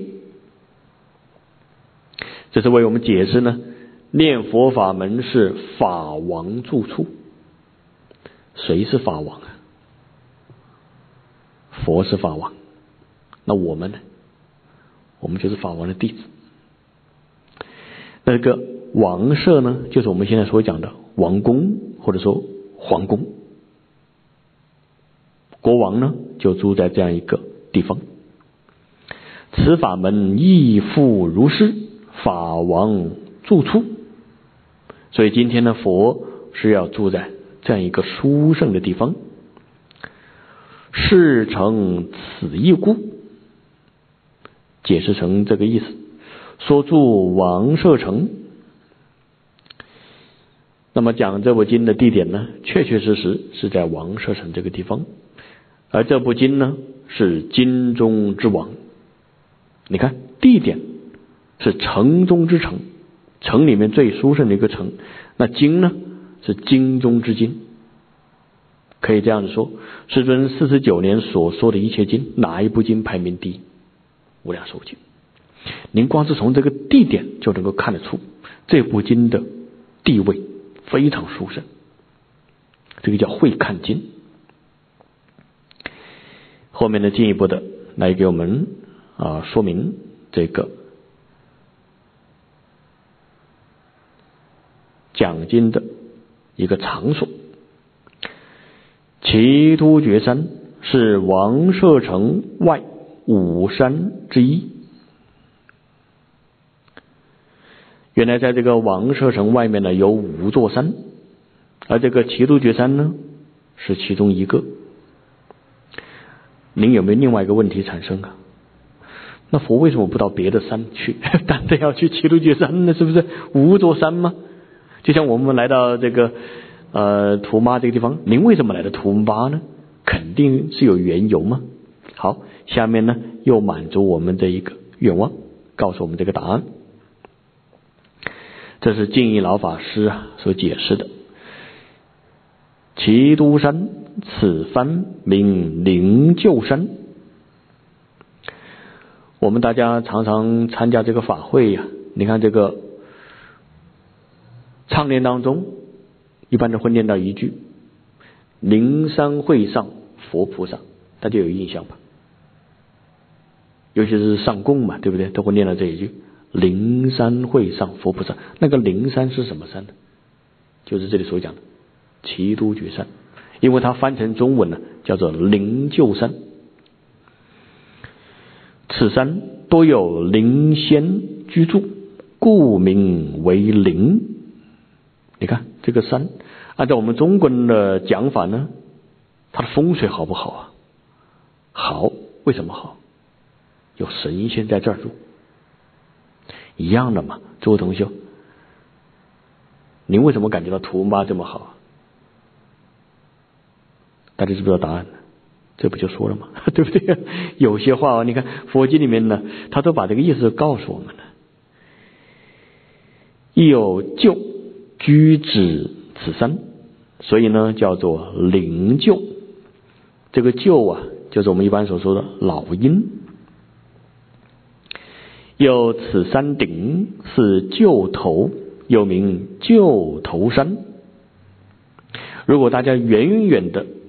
这是为我们解释呢，念佛法门是法王住处。谁是法王啊？佛是法王，那我们呢？我们就是法王的弟子。那个王舍呢，就是我们现在所讲的王宫，或者说皇宫。国王呢就住在这样一个地方。此法门亦复如是，法王住处。所以今天的佛是要住在这样一个殊胜的地方。是成此意故，解释成这个意思，说住王舍城。那么讲这部经的地点呢，确确实实是在王舍城这个地方，而这部经呢是经中之王。你看地点是城中之城，城里面最殊胜的一个城，那经呢是经中之经。可以这样子说，世尊四十九年所说的一切经，哪一部经排名第一？无量寿经。您光是从这个地点就能够看得出这部经的地位非常殊胜，这个叫会看经。后面呢进一步的来给我们啊说明这个讲经的一个场所。奇突厥山是王舍城外五山之一。原来在这个王舍城外面呢有五座山，而这个奇突厥山呢是其中一个。您有没有另外一个问题产生啊？那佛为什么不到别的山去，单单要去奇突厥山呢？是不是五座山吗？就像我们来到这个呃图妈这个地方，您为什么来到图妈呢？肯定是有缘由嘛。好，下面呢又满足我们这一个愿望，告诉我们这个答案。这是净义老法师啊所解释的。奇都山，此番名灵鹫山。我们大家常常参加这个法会呀、啊，你看这个唱念当中一般都会念到一句灵山会上佛菩萨，大家有印象吧？尤其是上供嘛，对不对？都会念到这一句灵山会上佛菩萨。那个灵山是什么山呢？就是这里所讲的奇都厥山，因为它翻成中文呢叫做灵鹫山。此山多有灵仙居住，故名为灵。你看这个山，按照我们中国人的讲法呢，它的风水好不好啊？好，为什么好？有神仙在这儿住。一样的嘛，诸位同学，您为什么感觉到图妈这么好？大家知不知道答案呢？这不就说了吗？对不对？有些话啊，你看佛经里面呢，他都把这个意思告诉我们了。亦有鹫居止此山，所以呢叫做灵鹫。这个鹫啊，就是我们一般所说的老鹰。有此山顶是鹫头，又名鹫头山。如果大家远远的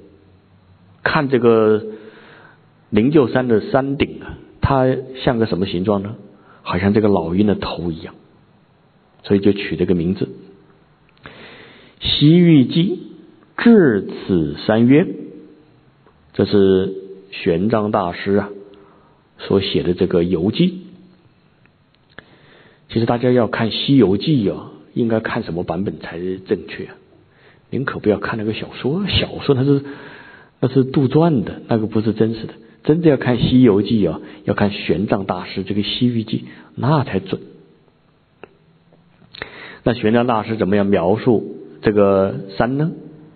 看这个灵鹫山的山顶啊，它像个什么形状呢？好像这个老鹰的头一样，所以就取这个名字。西域记至此山曰，这是玄奘大师啊所写的这个游记。其实大家要看《西游记》啊，应该看什么版本才正确啊？您可不要看那个小说，小说那是那是杜撰的，那个不是真实的。真正要看《西游记》啊，要看玄奘大师这个《西域记》，那才准。那玄奘大师怎么样描述这个山呢？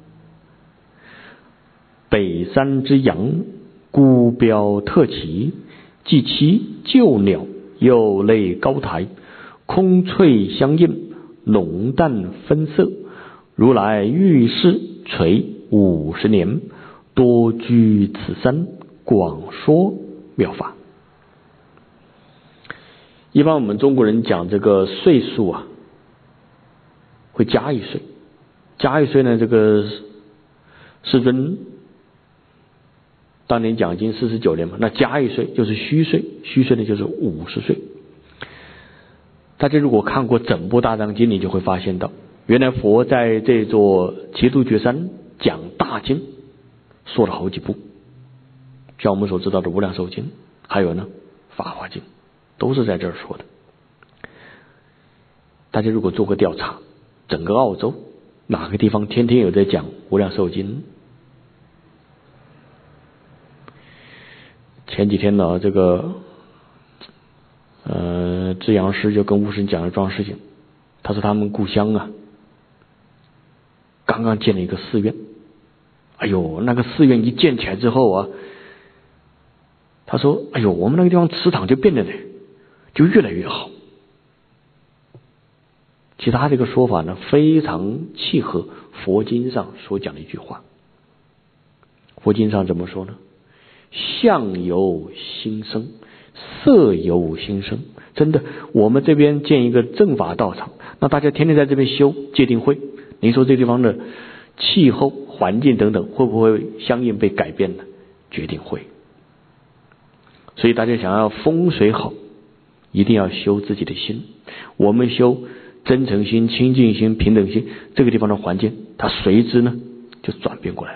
北山之阳，孤标特奇，既其旧鸟，又类高台，空翠相映，浓淡分色。如来遇世垂五十年，多居此山，广说妙法。一般我们中国人讲这个岁数啊，会加一岁，加一岁呢，这个世尊当年讲经四十九年嘛，那加一岁就是虚岁，虚岁呢就是五十岁。大家如果看过整部大藏经，你就会发现到，原来佛在这座祇杜绝山讲大经说了好几部，像我们所知道的无量寿经，还有呢法华经，都是在这儿说的。大家如果做个调查，整个澳洲哪个地方天天有在讲无量寿经？前几天呢，这个呃智阳师就跟悟师讲了桩事情，他说他们故乡啊刚刚建了一个寺院，哎呦，那个寺院一建起来之后啊，他说哎呦，我们那个地方祠堂就变得就越来越好。其实他这个说法呢，非常契合佛经上所讲的一句话。佛经上怎么说呢？相由心生，色由心生。真的，我们这边建一个正法道场，那大家天天在这边修戒定慧，您说这地方的气候环境等等会不会相应被改变呢？决定会。所以大家想要风水好，一定要修自己的心。我们修真诚心、清净心、平等心，这个地方的环境它随之呢就转变过来了。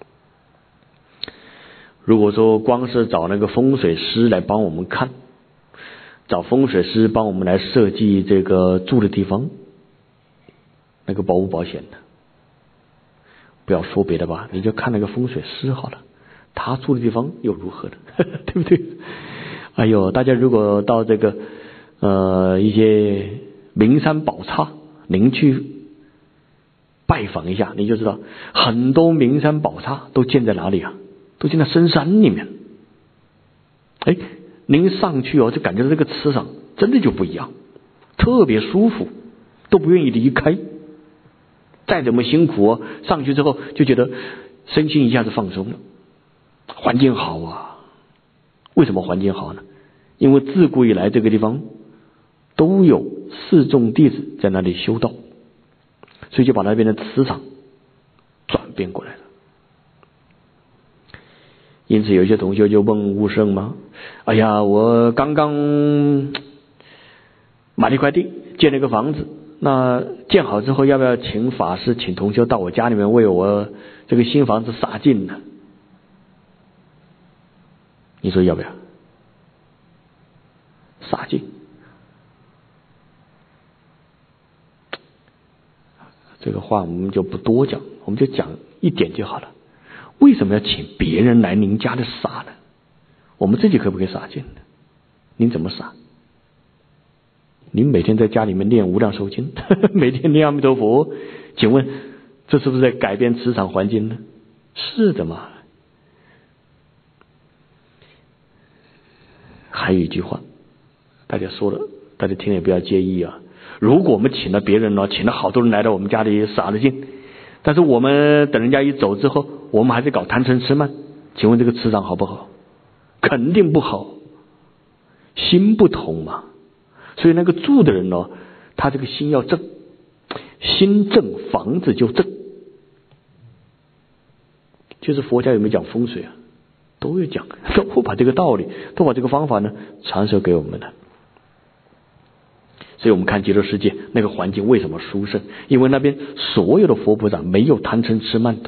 如果说光是找那个风水师来帮我们看，找风水师帮我们来设计这个住的地方，那个保不保险的？不要说别的吧，你就看那个风水师好了，他住的地方又如何的对不对？哎呦，大家如果到这个呃一些名山宝刹，您去拜访一下，你就知道很多名山宝刹都建在哪里啊？都建在深山里面。哎，您上去哦，就感觉到这个磁场真的就不一样，特别舒服，都不愿意离开。再怎么辛苦哦，上去之后就觉得身心一下子放松了，环境好啊。为什么环境好呢？因为自古以来这个地方都有四众弟子在那里修道，所以就把那边的磁场转变过来了。因此有些同学就问悟圣嘛，哎呀，我刚刚买了一块地，建了一个房子，那建好之后要不要请法师请同修到我家里面为我这个新房子洒净呢？你说要不要洒净？这个话我们就不多讲，我们就讲一点就好了。为什么要请别人来您家里洒呢？我们自己可不可以洒净呢？您怎么洒？您每天在家里面念无量寿经，每天念阿弥陀佛，请问这是不是在改变磁场环境呢？是的嘛。还有一句话，大家说了，大家听了也不要介意啊。如果我们请了别人呢，请了好多人来到我们家里洒了净，但是我们等人家一走之后，我们还是搞贪嗔痴慢，请问这个磁场好不好？肯定不好，心不同嘛。所以那个住的人呢，他这个心要正，心正房子就正。 就是佛家有没有讲风水啊？都有讲，都把这个道理，都把这个方法呢传授给我们的。所以我们看极乐世界那个环境为什么殊胜？因为那边所有的佛菩萨没有贪嗔痴慢的，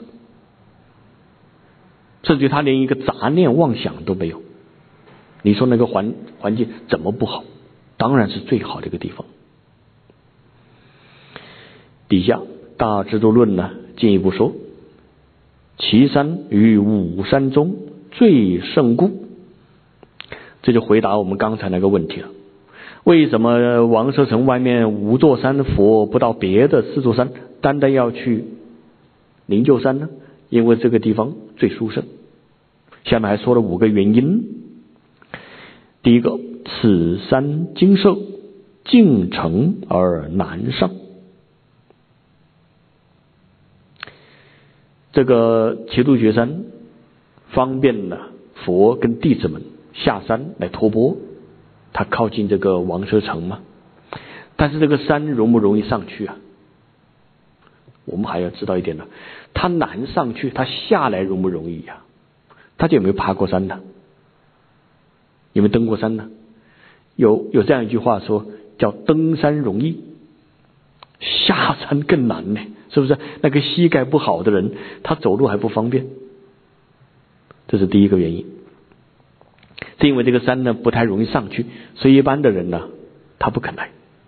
甚至他连一个杂念妄想都没有。你说那个环环境怎么不好？当然是最好的一个地方。底下大智度论呢进一步说，其山于五山中最胜故。这就回答我们刚才那个问题了。为什么王舍城外面五座山佛不到别的四座山，单单要去灵鹫山呢？因为这个地方最殊胜。下面还说了五个原因。第一个，此山精舍，近城而难上。这个齐度觉山方便了佛跟弟子们下山来托钵，他靠近这个王舍城嘛。但是这个山容不容易上去啊？我们还要知道一点呢，他难上去，他下来容不容易呀、啊？大家有没有爬过山呢？有没有登过山呢？有有这样一句话说，叫登山容易，下山更难呢，是不是？那个膝盖不好的人，他走路还不方便，这是第一个原因。是因为这个山呢不太容易上去，所以一般的人呢他不肯来。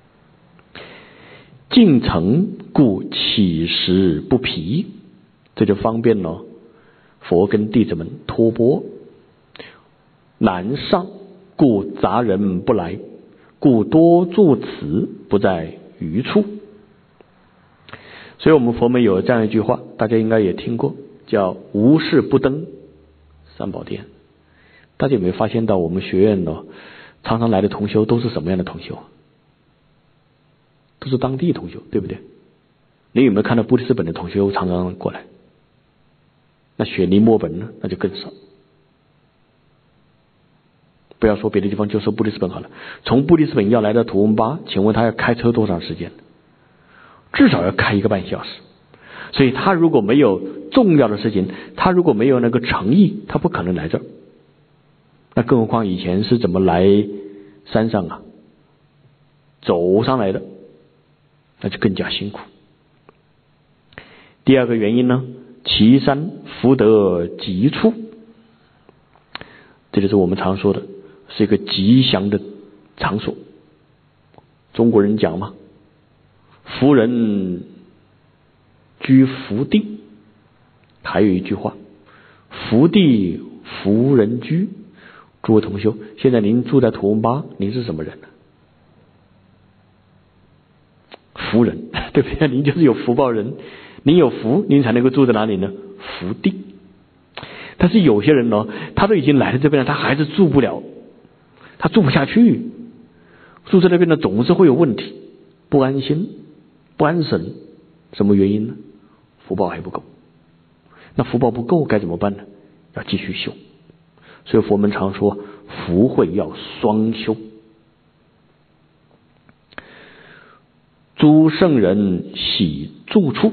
近城故起食不疲，这就方便了佛跟弟子们托钵。难上故杂人不来，故多住此，不在余处。所以我们佛门有这样一句话，大家应该也听过，叫无事不登三宝殿。大家有没有发现到我们学院呢常常来的同修都是什么样的同修？都是当地同修，对不对？你有没有看到布里斯本的同修常常过来？那雪梨墨本呢，那就更少。不要说别的地方，就说布里斯本好了。从布里斯本要来到图文巴，请问他要开车多长时间？至少要开一个半小时。所以他如果没有重要的事情，他如果没有那个诚意，他不可能来这儿。那更何况以前是怎么来山上啊？走上来的，那就更加辛苦。第二个原因呢，其山福德吉处，这就是我们常说的是一个吉祥的场所。中国人讲嘛，福人居福地，还有一句话，福地福人居。诸位同修，现在您住在图文巴，您是什么人呢？福人，对不对？您就是有福报人，您有福，您才能够住在哪里呢？福地。但是有些人呢，他都已经来了这边了，他还是住不了，他住不下去，住在那边呢总是会有问题，不安心，不安神。什么原因呢？福报还不够。那福报不够该怎么办呢？要继续修。所以佛门常说福慧要双修。诸圣人喜住处，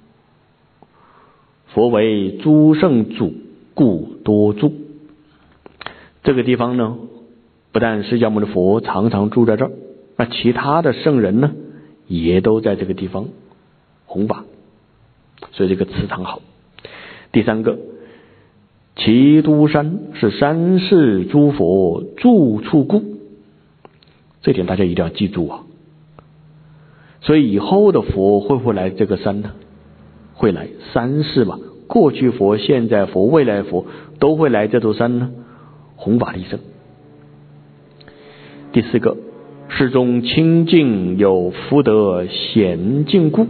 佛为诸圣主，故多住。这个地方呢，不但释迦牟尼佛常常住在这儿，那其他的圣人呢也都在这个地方弘法，所以这个磁场好。第三个，其都山是三世诸佛住处故，这点大家一定要记住啊。所以以后的佛会不会来这个山呢？会来，三世嘛，过去佛、现在佛、未来佛都会来这座山呢，弘法利生。第四个，世中清净有福德闲静故，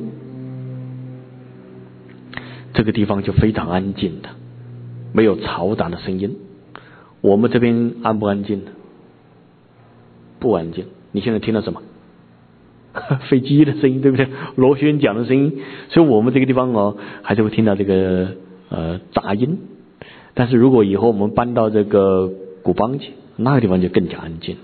这个地方就非常安静的，没有嘈杂的声音。我们这边安不安静呢？不安静。你现在听到什么？飞机的声音，对不对？螺旋桨的声音。所以我们这个地方哦，还是会听到这个呃杂音。但是如果以后我们搬到这个古邦去，那个地方就更加安静了。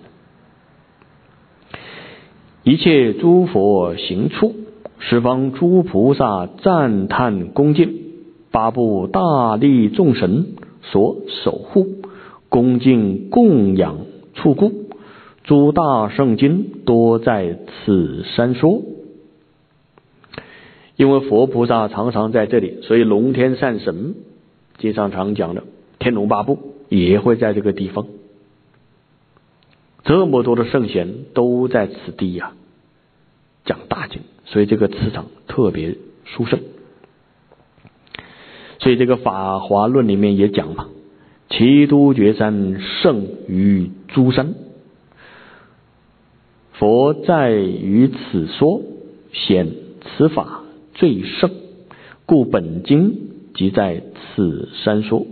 一切诸佛行处，十方诸菩萨赞叹恭敬， 八部大力众神所守护，恭敬供养处故，诸大圣经多在此山说。因为佛菩萨常常在这里，所以龙天善神经常常讲的天龙八部也会在这个地方。这么多的圣贤都在此地呀、啊，讲大经，所以这个磁场特别殊胜。所以这个法华论里面也讲嘛，其都觉山胜于诸山，佛在于此说，显此法最胜，故本经即在此山说。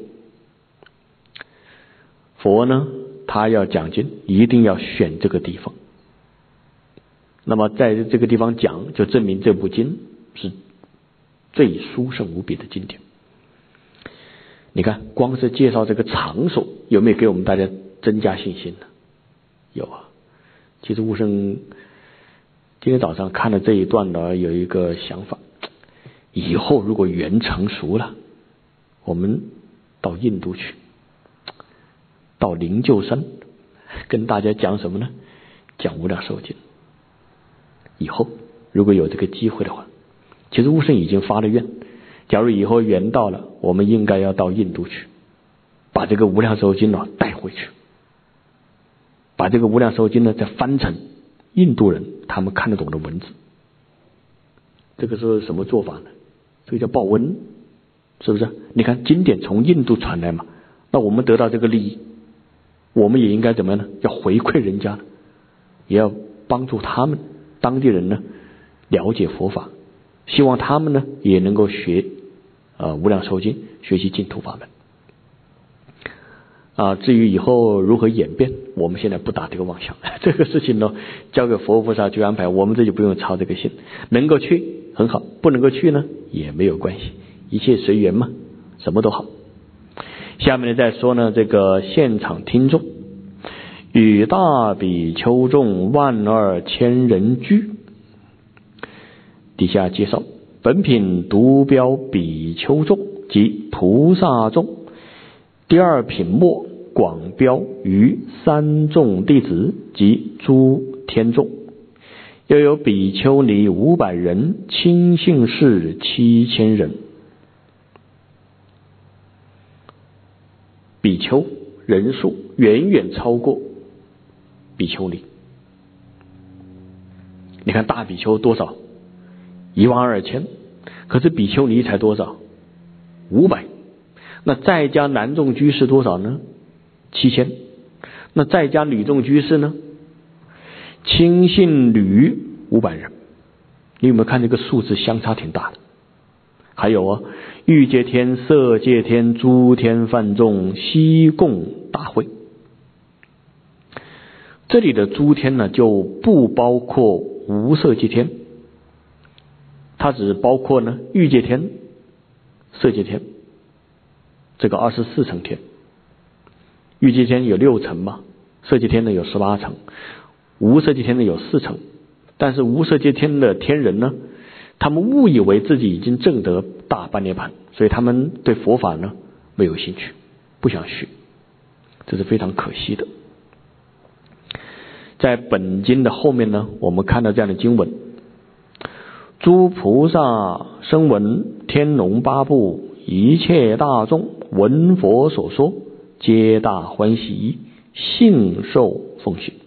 佛呢，他要讲经，一定要选这个地方。那么在这个地方讲，就证明这部经是最殊胜无比的经典。你看，光是介绍这个场所，有没有给我们大家增加信心呢？有啊。其实悟生今天早上看了这一段呢，有一个想法，以后如果缘成熟了，我们到印度去，到灵鹫山跟大家讲什么呢？讲无量寿经。以后如果有这个机会的话，其实悟生已经发了愿，假如以后缘到了，我们应该要到印度去，把这个无量寿经呢带回去，把这个无量寿经呢再翻成印度人他们看得懂的文字。这个是什么做法呢？这个叫报恩，是不是？你看经典从印度传来嘛，那我们得到这个利益，我们也应该怎么样呢？要回馈人家，也要帮助他们当地人呢了解佛法，希望他们呢也能够学呃无量寿经，学习净土法门。啊，至于以后如何演变，我们现在不打这个妄想，这个事情呢交给佛菩萨去安排，我们自己不用操这个心。能够去很好，不能够去呢也没有关系，一切随缘嘛，什么都好。下面呢再说呢，这个现场听众与大比丘众万二千人居。底下介绍，本品独标比丘众及菩萨众，第二品末广标于三众弟子及诸天众，又有比丘尼五百人，亲信士七千人。比丘人数远远超过比丘尼。你看大比丘多少？一万二千，可是比丘尼才多少？五百。那再加男众居士多少呢？七千。那再加女众居士呢？亲信女五百人。你有没有看这个数字相差挺大的？还有啊，欲界天、色界天、诸天梵众悉共大会。这里的诸天呢，就不包括无色界天，它只包括呢欲界天、色界天，这个二十四层天。欲界天有六层嘛，色界天呢有十八层，无色界天呢有四层。但是无色界天的天人呢，他们误以为自己已经证得大般涅槃，所以他们对佛法呢没有兴趣，不想学，这是非常可惜的。在本经的后面呢，我们看到这样的经文：诸菩萨声闻天龙八部一切大众闻佛所说，皆大欢喜，信受奉行。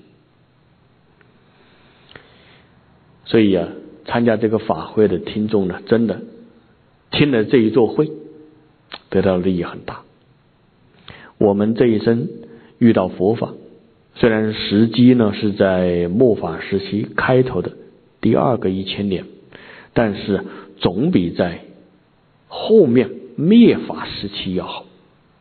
所以啊，参加这个法会的听众呢，真的听了这一座会，得到的利益很大。我们这一生遇到佛法，虽然时机呢是在末法时期开头的第二个一千年，但是总比在后面灭法时期要好。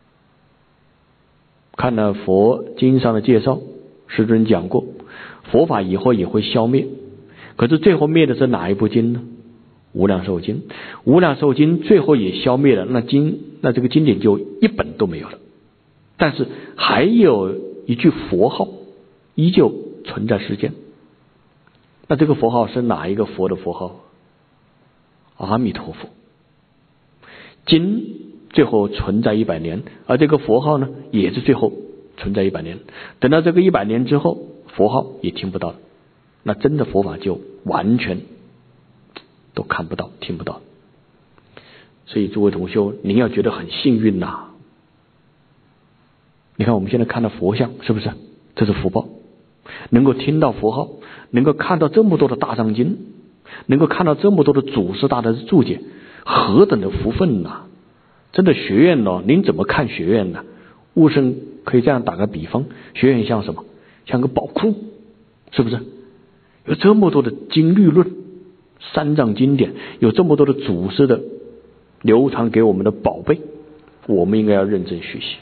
看了佛经上的介绍，师尊讲过，佛法以后也会消灭，可是最后灭的是哪一部经呢？无量寿经。无量寿经最后也消灭了，那经那这个经典就一本都没有了。但是还有一句佛号依旧存在世间。那这个佛号是哪一个佛的佛号？阿弥陀佛。 经最后存在一百年，而这个佛号呢也是最后存在一百年。等到这个一百年之后，佛号也听不到了，那真的佛法就完全都看不到听不到。所以诸位同修，您要觉得很幸运呐、啊！你看我们现在看到佛像，是不是？这是福报，能够听到佛号，能够看到这么多的大藏经，能够看到这么多的祖师大德的注解，何等的福分呐、啊！真的学院呢、哦，您怎么看学院呢？悟生可以这样打个比方，学院像什么？像个宝库，是不是？有这么多的经律论、三藏经典，有这么多的祖师的流传给我们的宝贝，我们应该要认真学习。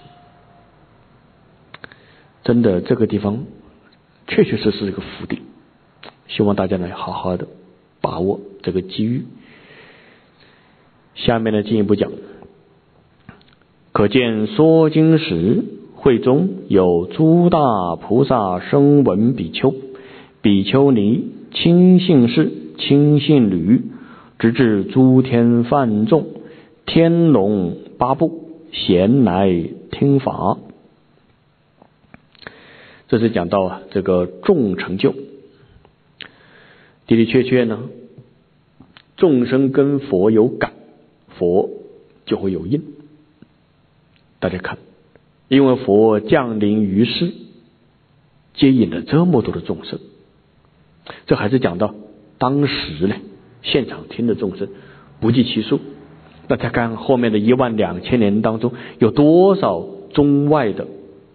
真的，这个地方确确实实是一个福地，希望大家呢好好的把握这个机遇。下面呢进一步讲，可见说经时，会中有诸大菩萨声闻比丘、比丘尼、亲信士、亲信侣，直至诸天梵众、天龙八部，咸来听法。这是讲到啊这个众成就，的的确确呢，众生跟佛有感，佛就会有应。大家看，因为佛降临于世，接引了这么多的众生，这还是讲到当时呢现场听的众生不计其数。那再看后面的一万两千年当中，有多少中外的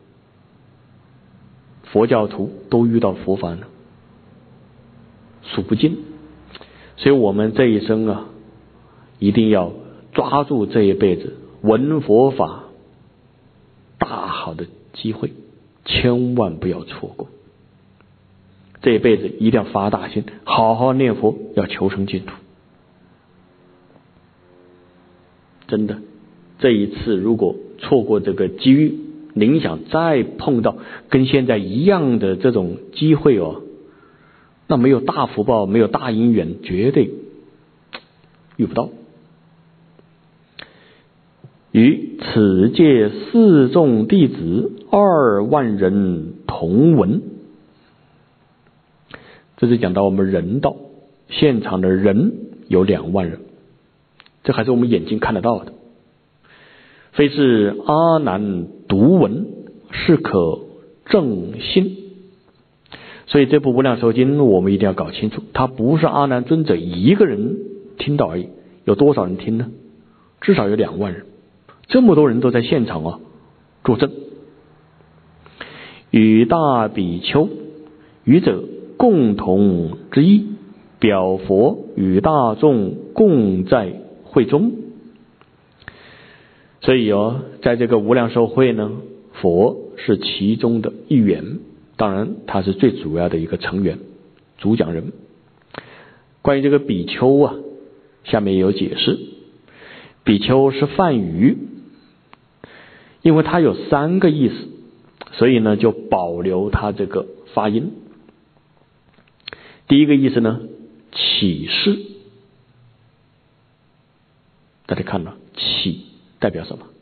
佛教徒都遇到佛法呢？数不尽。所以我们这一生啊，一定要抓住这一辈子闻佛法大好的机会，千万不要错过。这一辈子一定要发大心，好好念佛，要求生净土。真的，这一次如果错过这个机遇，您想再碰到跟现在一样的这种机会哦，那没有大福报，没有大因缘，绝对遇不到。与此界四众弟子二万人同闻，这是讲到我们人道，现场的人有两万人，这还是我们眼睛看得到的，非是阿难独闻，是可正信。所以这部无量寿经我们一定要搞清楚，它不是阿难尊者一个人听到而已，有多少人听呢？至少有两万人，这么多人都在现场啊作证。与大比丘愚者共同之意，表佛与大众共在会中。所以哦，在这个无量寿会呢，佛是其中的一员，当然他是最主要的一个成员，主讲人。关于这个比丘啊，下面也有解释。比丘是梵语，因为它有三个意思，所以呢就保留它这个发音。第一个意思呢，起示，大家看了，起代表什么？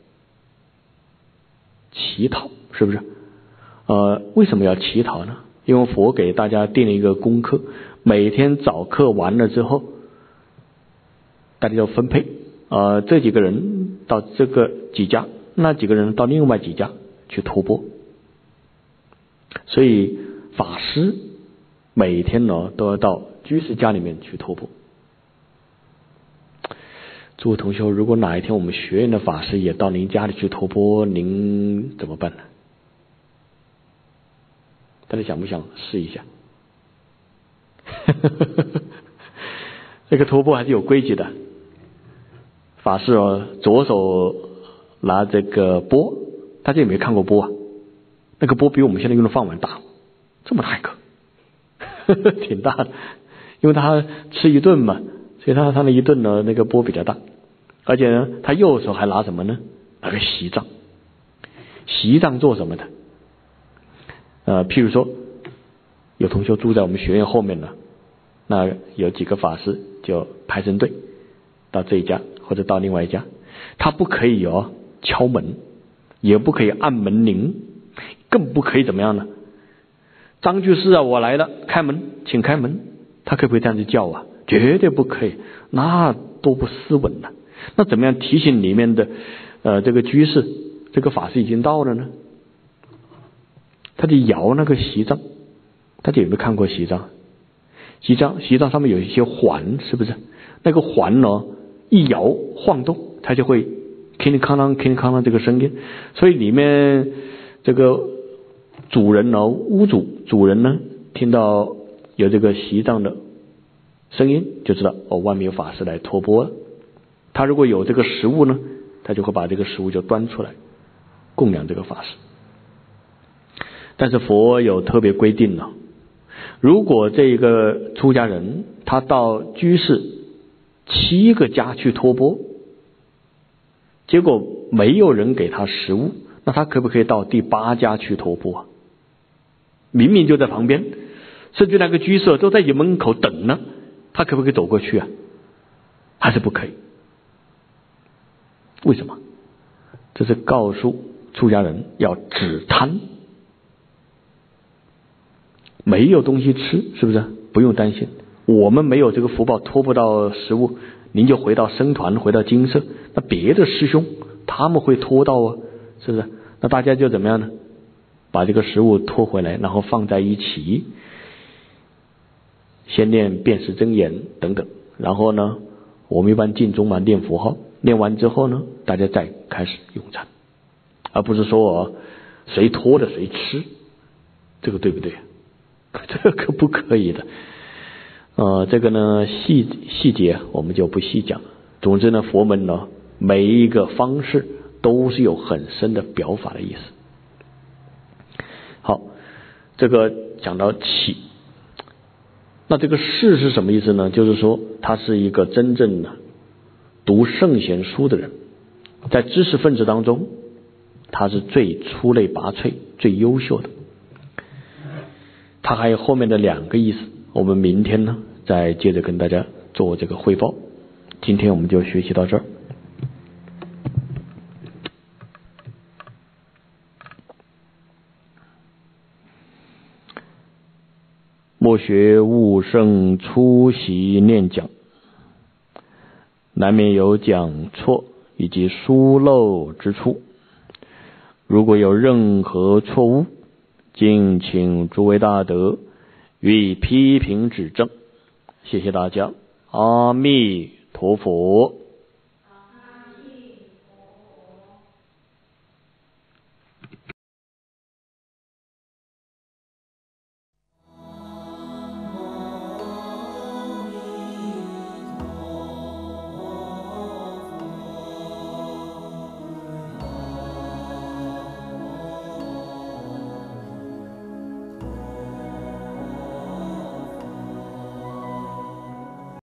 乞讨，是不是？呃，为什么要乞讨呢？因为佛给大家定了一个功课，每天早课完了之后，大家要分配，呃，这几个人到这个几家，那几个人到另外几家去托钵。所以法师每天呢都要到居士家里面去托钵。诸位同学，如果哪一天我们学院的法师也到您家里去托钵，您怎么办呢？大家想不想试一下？这个托钵还是有规矩的。法师哦，左手拿这个钵，大家有没有看过钵啊？那个钵比我们现在用的饭碗大，这么大一个，挺大的。因为他吃一顿嘛，所以他他那一顿呢，那个钵比较大。而且呢，他右手还拿什么呢？拿个席杖。席杖做什么的？呃，譬如说，有同学住在我们学院后面呢，那有几个法师就排成队到这一家或者到另外一家， 他不可以哦敲门，也不可以按门铃，更不可以怎么样呢？张居士啊，我来了，开门，请开门。他可不可以这样子叫啊？绝对不可以，那多不斯文呢。那怎么样提醒里面的呃这个居士，这个法师已经到了呢？他就摇那个席帐，大家有没有看过席帐？席帐席帐上面有一些环，是不是？那个环呢，一摇晃动，它就会叮铃哐啷叮铃哐啷这个声音。所以里面这个主人呢，屋主主人呢，听到有这个席帐的声音，就知道哦，外面有法师来托钵了。他如果有这个食物呢，他就会把这个食物就端出来供养这个法师。但是佛有特别规定了，如果这个出家人他到居士七个家去托钵，结果没有人给他食物，那他可不可以到第八家去托钵啊？明明就在旁边，甚至那个居士都在你门口等呢，他可不可以走过去啊？还是不可以？为什么？这是告诉出家人要止贪，没有东西吃，是不是？不用担心，我们没有这个福报托不到食物，您就回到僧团，回到精舍，那别的师兄他们会托到啊，是不是？那大家就怎么样呢？把这个食物拖回来，然后放在一起，先念辨识真言等等，然后呢，我们一般尽中嘛念佛号，念完之后呢，大家再开始用餐，而不是说哦，谁拖的谁吃，这个对不对？这个不可以的。呃，这个呢细细节我们就不细讲。总之呢，佛门呢每一个方式都是有很深的表法的意思。好，这个讲到起，那这个士是什么意思呢？就是说他是一个真正的读圣贤书的人，在知识分子当中他是最出类拔萃最优秀的。他还有后面的两个意思，我们明天呢再接着跟大家做这个汇报。今天我们就学习到这儿。莫学悟圣出席念讲，难免有讲错以及疏漏之处，如果有任何错误，敬请诸位大德予以批评指正。谢谢大家，阿弥陀佛。